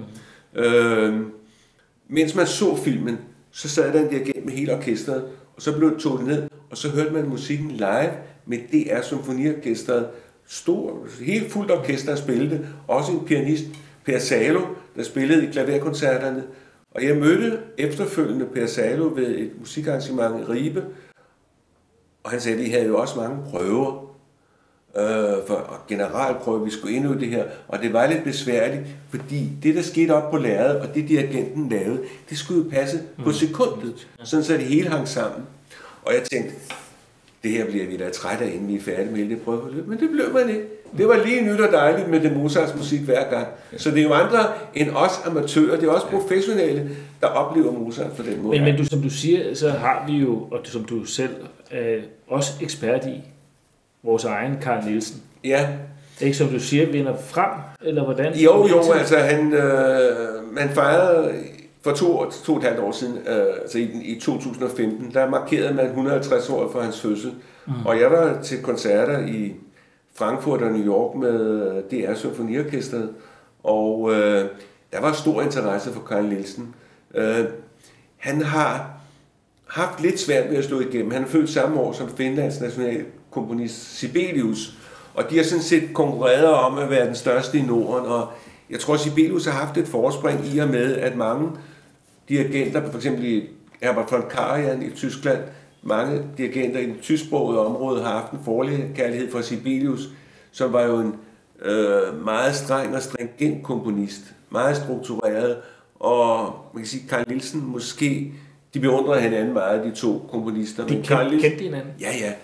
Mens man så filmen, så sad der en dirigent med hele orkestret, og så blev det toget ned, og så hørte man musikken live med DR Symfoniorkestret. Helt fuldt orkester spillede, også en pianist, Per Salo, der spillede i klaverkoncerterne. Og jeg mødte efterfølgende Per Salo ved et musikarrangement i Ribe, og han sagde, at vi havde jo også mange prøver, generalprøver, vi skulle indøve det her, og det var lidt besværligt, fordi det, der skete op på lærredet, og det dirigenten lavede, det skulle jo passe på sekundet, sådan så det hele hang sammen. Og jeg tænkte, det her bliver vi da træt af, inden vi er færdige med hele det prøveforløb, men det blev man ikke. Det var lige nyt og dejligt med det Mozarts musik hver gang. Så det er jo andre end os amatører, det er også professionelle, der oplever Mozart på den måde. Men som du siger, så har vi jo, og som du selv er også ekspert i, vores egen Carl Nielsen. Ja. Ikke som du siger, vinder frem, eller hvordan? Jo, altså man fejrede for 2,5 år siden, altså i 2015, der markerede man 150 år for hans fødsel. Og jeg var til koncerter i Frankfurt og New York med DR Symfoniorkestret, og der var stor interesse for Carl Nielsen. Han har haft lidt svært ved at slå igennem. Han er født samme år som Finlands nationalkomponist Sibelius, og de har sådan set konkurreret om at være den største i Norden, og jeg tror, Sibelius har haft et forspring i og med, at mange dirigenter, for eksempel i Herbert von Karajan i Tyskland, mange dirigenter i det tysksprogede område har haft en forkærlighed for Sibelius, som var jo en meget streng og stringent komponist, meget struktureret, og man kan sige, Carl Nielsen måske, de beundrede hinanden meget, de to komponister. De kendte hinanden? Ja.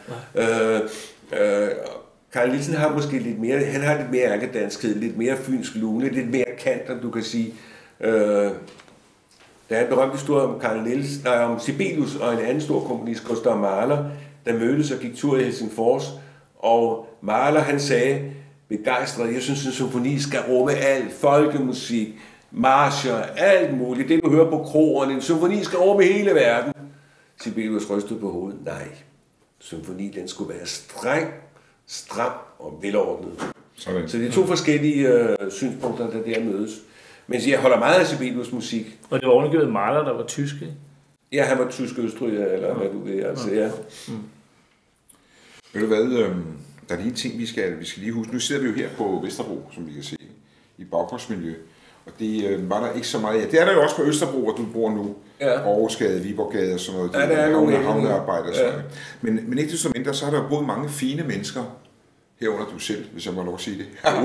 Carl Nielsen har måske lidt mere, han har lidt mere ærkedanskhed, lidt mere fynsk lune, lidt mere kant, om du kan sige. Der er en berømt historie om Sibelius og en anden stor komponist, Gustav Mahler, der mødtes og gik tur i Helsingfors, og Mahler han sagde begejstret, jeg synes en symfoni skal rumme alt, folkemusik, marcher, alt muligt, det du hører på kroerne, en symfoni skal rumme hele verden. Sibelius rystede på hovedet, nej, symfoni den skulle være streng, stram og velordnet. Så det er to forskellige synspunkter, der der mødes. Men jeg holder meget af Sibelius musik. Og det var ovenikøbet Mahler, der var tysk, ikke? Ja, han var tysk-østryger, eller hvad du ved, altså, ja. Ved du hvad, der er lige en ting, vi skal lige huske. Nu sidder vi jo her på Vesterbro, som vi kan se, i baggrundsmiljø. Og det var der ikke så meget. Ja, det er der jo også på Østerbro, hvor du bor nu. Ja. Aarhusgade, Viborggade og sådan noget. Ja, der er nogle havnearbejder. Ja. Men ikke desto mindre, så har der boet mange fine mennesker. Herunder du selv, hvis jeg må lov at sige det.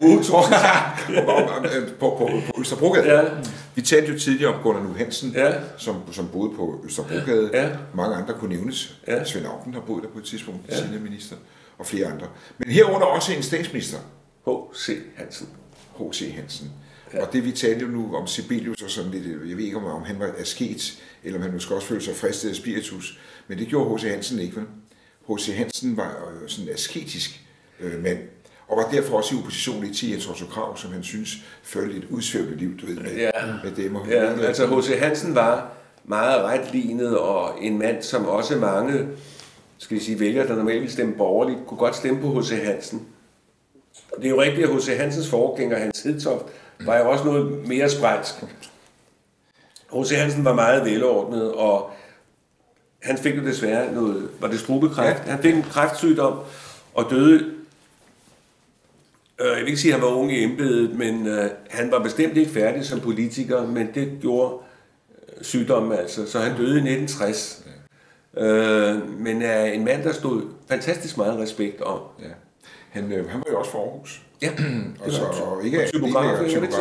på Østerbrogade. Ja. Vi talte jo tidligere om Gunnar Nu Hansen, ja. som boede på Østerbrogade. Ja. Mange andre kunne nævnes. Ja. Svend Auken har boet der på et tidspunkt, tidligere minister, og flere andre. Men herunder også en statsminister. H.C. Hansen. H.C. Hansen. Ja. Og det vi talte jo nu om Sibelius og sådan lidt, jeg ved ikke om han var asket, eller om han måske også følte sig fristet af spiritus, men det gjorde H.C. Hansen ikke, vel? H.C. Hansen var sådan en asketisk mand, og var derfor også i opposition til Jens Otto Krag, som han synes førte et udsvævende liv, du ved, med dem og altså H.C. Hansen var meget retlignet, og en mand, som også mange, skal vi sige, vælgere, der normalt ville stemme borgerligt, kunne godt stemme på H.C. Hansen. Det er jo rigtigt, at H.C. Hansens forgænger, Hans Hedtoft, var jo også noget mere sprælsk. H.C. Hansen var meget velordnet, og han fik jo desværre noget, var det strubekræft? Ja. Han fik en kræftsygdom og døde. Jeg vil ikke sige, at han var ung i embedet, men han var bestemt ikke færdig som politiker, men det gjorde sygdommen altså, så han døde i 1960. Ja. Men er en mand, der stod fantastisk meget respekt om. Ja. Han var jo også fra Aarhus. Ja, og ikke typograf.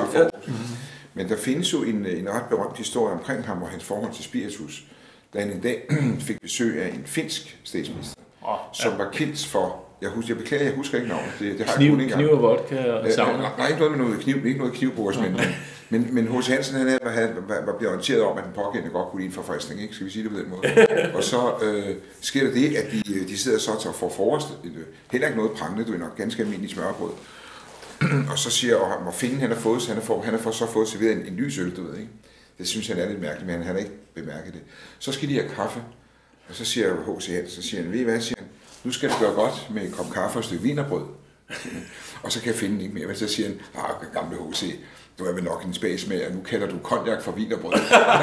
Men der findes jo en ret berømt historie omkring ham og hans forhold til spiritus, da han en dag fik besøg af en finsk statsminister, som var kendt for, jeg beklager, jeg husker ikke navnet. Det har kniv, kniv og vodka og sauna. Nej, ikke noget med noget kniv, ikke noget knivbord, men H.C. Hansen han var blevet orienteret om, at den pågældende godt kunne lide en forfriskning, ikke? Skal vi sige det på den måde? Og så sker der det, at de sidder så og får forrest, heller ikke noget prangende, du er nok ganske almindelig smørbrød. Og så siger og hvor fanden han har så fået serveret en lys øl, du ved, ikke? Det synes han er lidt mærkeligt, men han har ikke bemærket det. Så skal de have kaffe, og så siger H.C. Hansen, så siger han, ved I hvad, siger han, nu skal det gøre godt med en kop kaffe og et stykke wienerbrød. Og så kan jeg finde den ikke mere, men så siger han, gamle H.C., du er vel nok en spasmager, nu kalder du cognac for wienerbrød.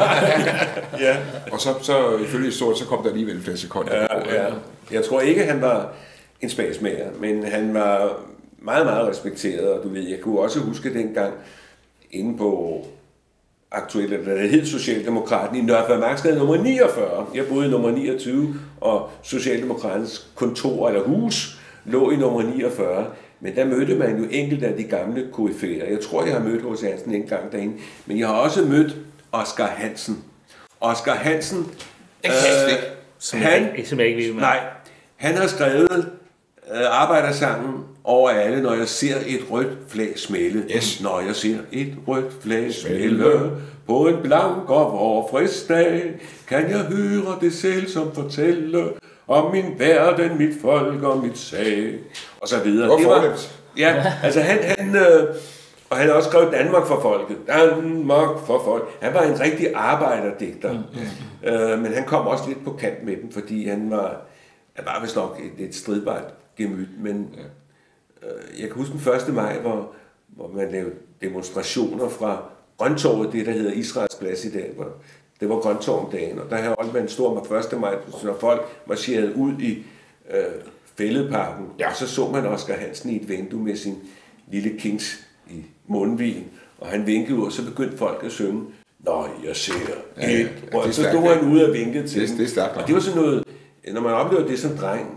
Ja. Og så ifølge historien, så kom der alligevel en flaske cognac. Ja. Jeg tror ikke, han var en spasmager, men han var meget, meget respekteret, og du ved, jeg kunne også huske dengang inde på aktuelt, der hed Socialdemokraten i Nørremarksgade nummer 49. Jeg boede i nummer 29, og Socialdemokratens kontor eller hus lå i nummer 49. Men der mødte man jo enkelte af de gamle koryfæer. Jeg tror, jeg har mødt H.C. Hansen en gang derinde. Men jeg har også mødt Oscar Hansen. Oscar Hansen... Han har skrevet arbejdersangen over alle, når jeg ser et rødt flag smælde. Yes. Når jeg ser et rødt flag smælde på en blank og vårfrisk dag, kan jeg høre det selv som fortælle om min verden, mit folk og mit sag. Og så videre. Altså og han har også skrevet Danmark for folket. Danmark for folk. Han var en rigtig arbejderdigter. Men han kom også lidt på kant med dem, fordi han var vist nok et stridbart gemyt. Men jeg kan huske den 1. maj, hvor man lavede demonstrationer fra Grøntorvet, det der hedder Israels Plads i dag. Det var Grøntorvdagen, og der holdt man en stor 1. maj, når folk marcherede ud i Fælledparken. Ja. Og så man Oscar Hansen i et vindue med sin lille kings i mundvin, og han vinkede ud, og så begyndte folk at synge, når jeg ser et rødt. Så stod han ude og vinkede til dem. Og det var sådan noget, når man oplever det som dreng,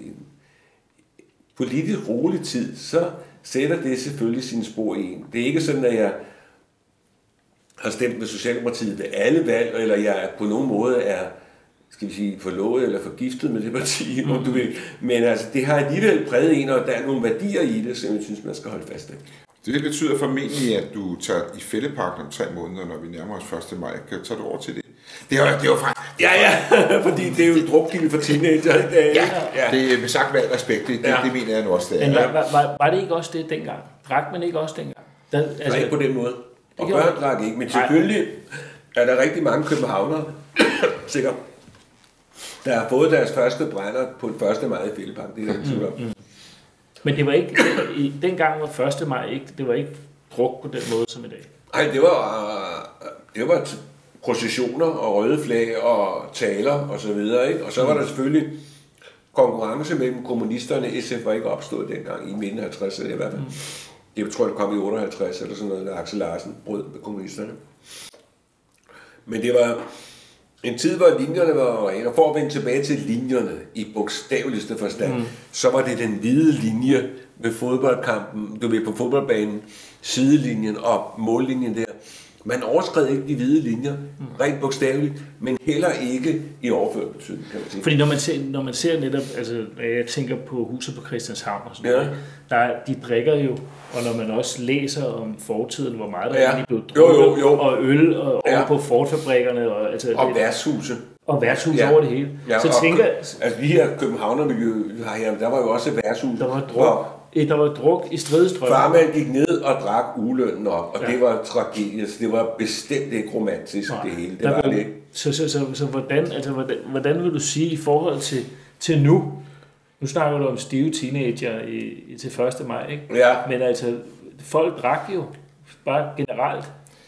politisk rolig tid, så sætter det selvfølgelig sine spor i en. Det er ikke sådan, at jeg har stemt med Socialdemokratiet ved alle valg, eller jeg på nogen måde er, skal vi sige, forlovet eller forgiftet med det parti, om du vil. Men altså, det har alligevel præget en, og der er nogle værdier i det, som jeg synes, man skal holde fast af. Det betyder formentlig, at du tager i Fælledparken om 3 måneder, når vi nærmer os 1. maj. Tager du over til det? Det var faktisk... Ja, fordi det er jo drukgilde for teenager. Ja, det er med sagt med al respekt, det mener jeg nu også. Men var det ikke også det dengang? Drak man ikke også dengang? Altså, ikke på den måde. Og børn drak ikke, men selvfølgelig er der rigtig mange københavnere, sikkert, der har fået deres første brænder på den 1. maj i Fælledparken. Det er den tvivl om. Men det var ikke, dengang var 1. maj ikke, det var ikke druk på den måde som i dag. Nej, det var processioner og røde flag og taler og så videre, ikke? Og så var der selvfølgelig konkurrence mellem kommunisterne. SF var ikke opstået dengang i midten af 50'erne i hvert fald. Det tror jeg, det kom i 58 eller sådan noget, da Axel Larsen brød med kommunisterne. Men det var en tid, hvor linjerne var rene. Og for at vende tilbage til linjerne i bogstaveligste forstand, så var det den hvide linje ved fodboldkampen, du ved, på fodboldbanen, sidelinjen og mållinjen der. Man overskred ikke de hvide linjer, rent bogstaveligt, men heller ikke i overført betydning, kan man sige. Fordi når man ser netop, altså jeg tænker på huset på Christianshavn og sådan noget, de drikker jo, og når man også læser om fortiden, hvor meget der egentlig blev drukket, og øl og over på Ford-fabrikkerne. Og, altså, og værtshuse. Og værtshus over det hele. Ja, så tænker altså lige her Københavnermiljø, der var jo også et værtshus. Der var druk i stridestrøm. Farmand gik ned og drak ugelønnen op, og det var tragedie. Det var bestemt ikke romantisk, det hele. Det var det. Så hvordan vil du sige i forhold til nu? Nu snakker du om stive teenager til 1. maj, ikke? Ja. Men altså, folk drak jo bare generelt.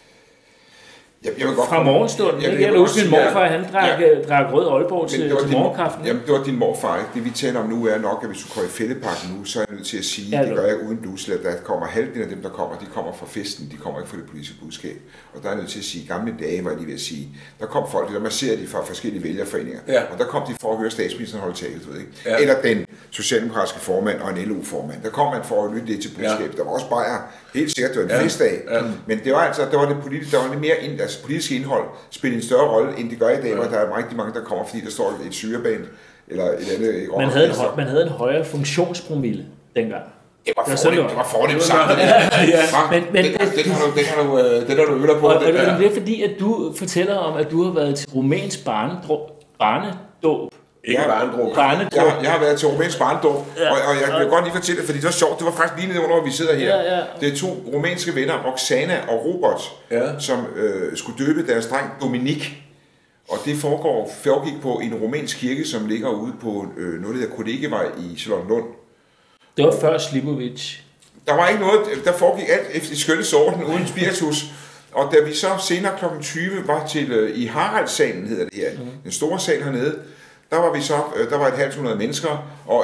Fra morgenstunden. Jeg kan huske min morfar, han drak rød Aalborg til morgenkaffen. Jamen, det var din morfar, ikke? Det vi taler om nu er nok, at hvis du går i Fælleparken nu, så er jeg nødt til at sige, det gør jeg uden blusel, at der kommer halvdelen af dem, der kommer, de kommer fra festen, de kommer ikke fra det politiske budskab. Og der er jeg nødt til at sige, gamle dage, var de ved at sige, der kom folk, der masserer de fra forskellige vælgerforeninger, og der kom de for at høre statsministeren holde tale, ved ikke? Ja. Eller den socialdemokratiske formand og en LO-formand. Der kom man for at lytte det til budskab. Der var også bare helt sikkert, det var en festdag. Men det var altså, der var det politiske, der var lidt mere politiske indhold spiller en større rolle, end det gør i dag, hvor der er rigtig mange, der kommer, fordi der står et syreband eller et andet. Man havde en højere funktionspromille dengang. Det var fornemt sagt. Men den har du øvet på. Og det er fordi, at du fortæller om, at du har været til rumænsk barnedåb. Ikke barnedåb. Jeg har været til rumænsk barnedåb, og jeg vil godt lige fortælle det, fordi det var sjovt. Det var faktisk lige nede, hvor vi sidder her. Det er 2 rumænske venner, Roxana og Robert, som skulle døbe deres dreng Dominik. Og det foregik på en rumænsk kirke, som ligger ude på noget, der hedder Kollegevej i Charlottenlund. Det var før Slivovic. Der var ikke noget, der foregik alt efter skønnes orden uden spiritus. Og da vi så senere kl. 20 var til i Haraldssalen, hedder det her, den store sal hernede, der var et 500 mennesker og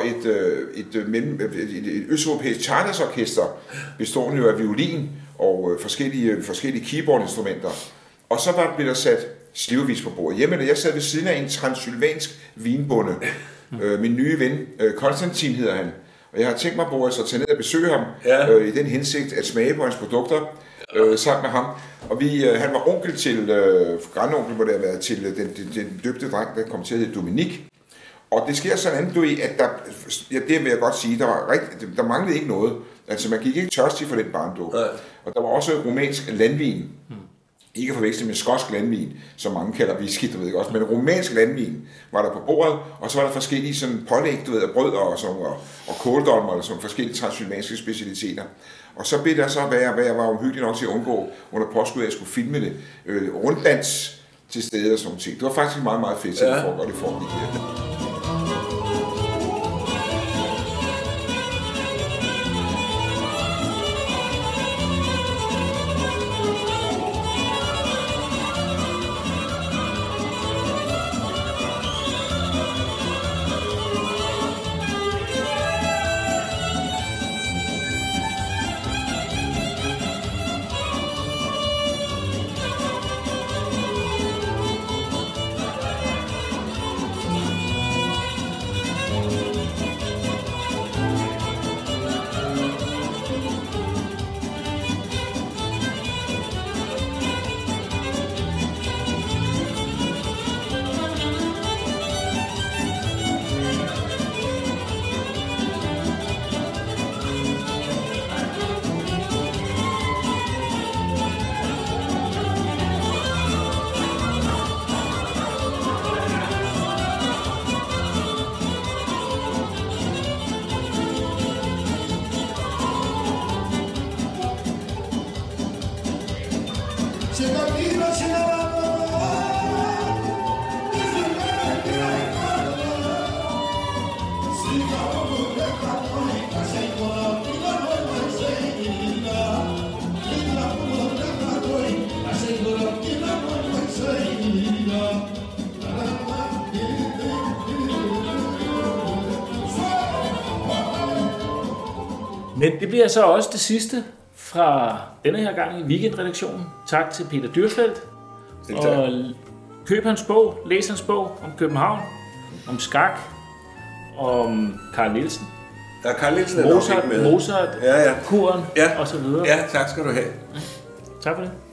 et østeuropæisk chartersorkester bestående af violin og forskellige keyboardinstrumenter. Og så blev der sat Slivovic på bordet. Hjemme, jeg sad ved siden af en transylvansk vinbonde. Min nye ven, Konstantin hedder han. Og jeg har tænkt mig, Boris, at tage ned og besøge ham i den hensigt at smage på hans produkter sammen med ham. Og han var onkel til, grandonkel må det have været, til den døbte dreng, der kom til at hedde Dominik. Og det sker sådan, at det vil jeg godt sige, der manglede ikke noget. Altså man gik ikke tørstig for den barndåb. Og der var også rumænsk landvin. Ikke at forveksle med skotsk landvin, som mange kalder whisky, du ved ikke også, men rumænsk landvin var der på bordet, og så var der forskellige sådan pålæg, du ved, af brød og kåldolmer, eller sådan forskellige transylvanske specialiteter. Og så blev der så, hvad jeg var umhyggelig nok til at undgå, under påskud, at jeg skulle filme det, runddans til stede og sådan ting. Det var faktisk meget, meget fedt, at det foregik her. Men det bliver så også det sidste fra denne her gang i weekendredaktionen. Tak til Peter Dürrfeld. Og køb hans bog, læs hans bog om København, om skak, om Carl Nielsen. Der er Carl Nielsen, Mozart, Kuren og så videre. Ja, tak skal du have. Tak for det.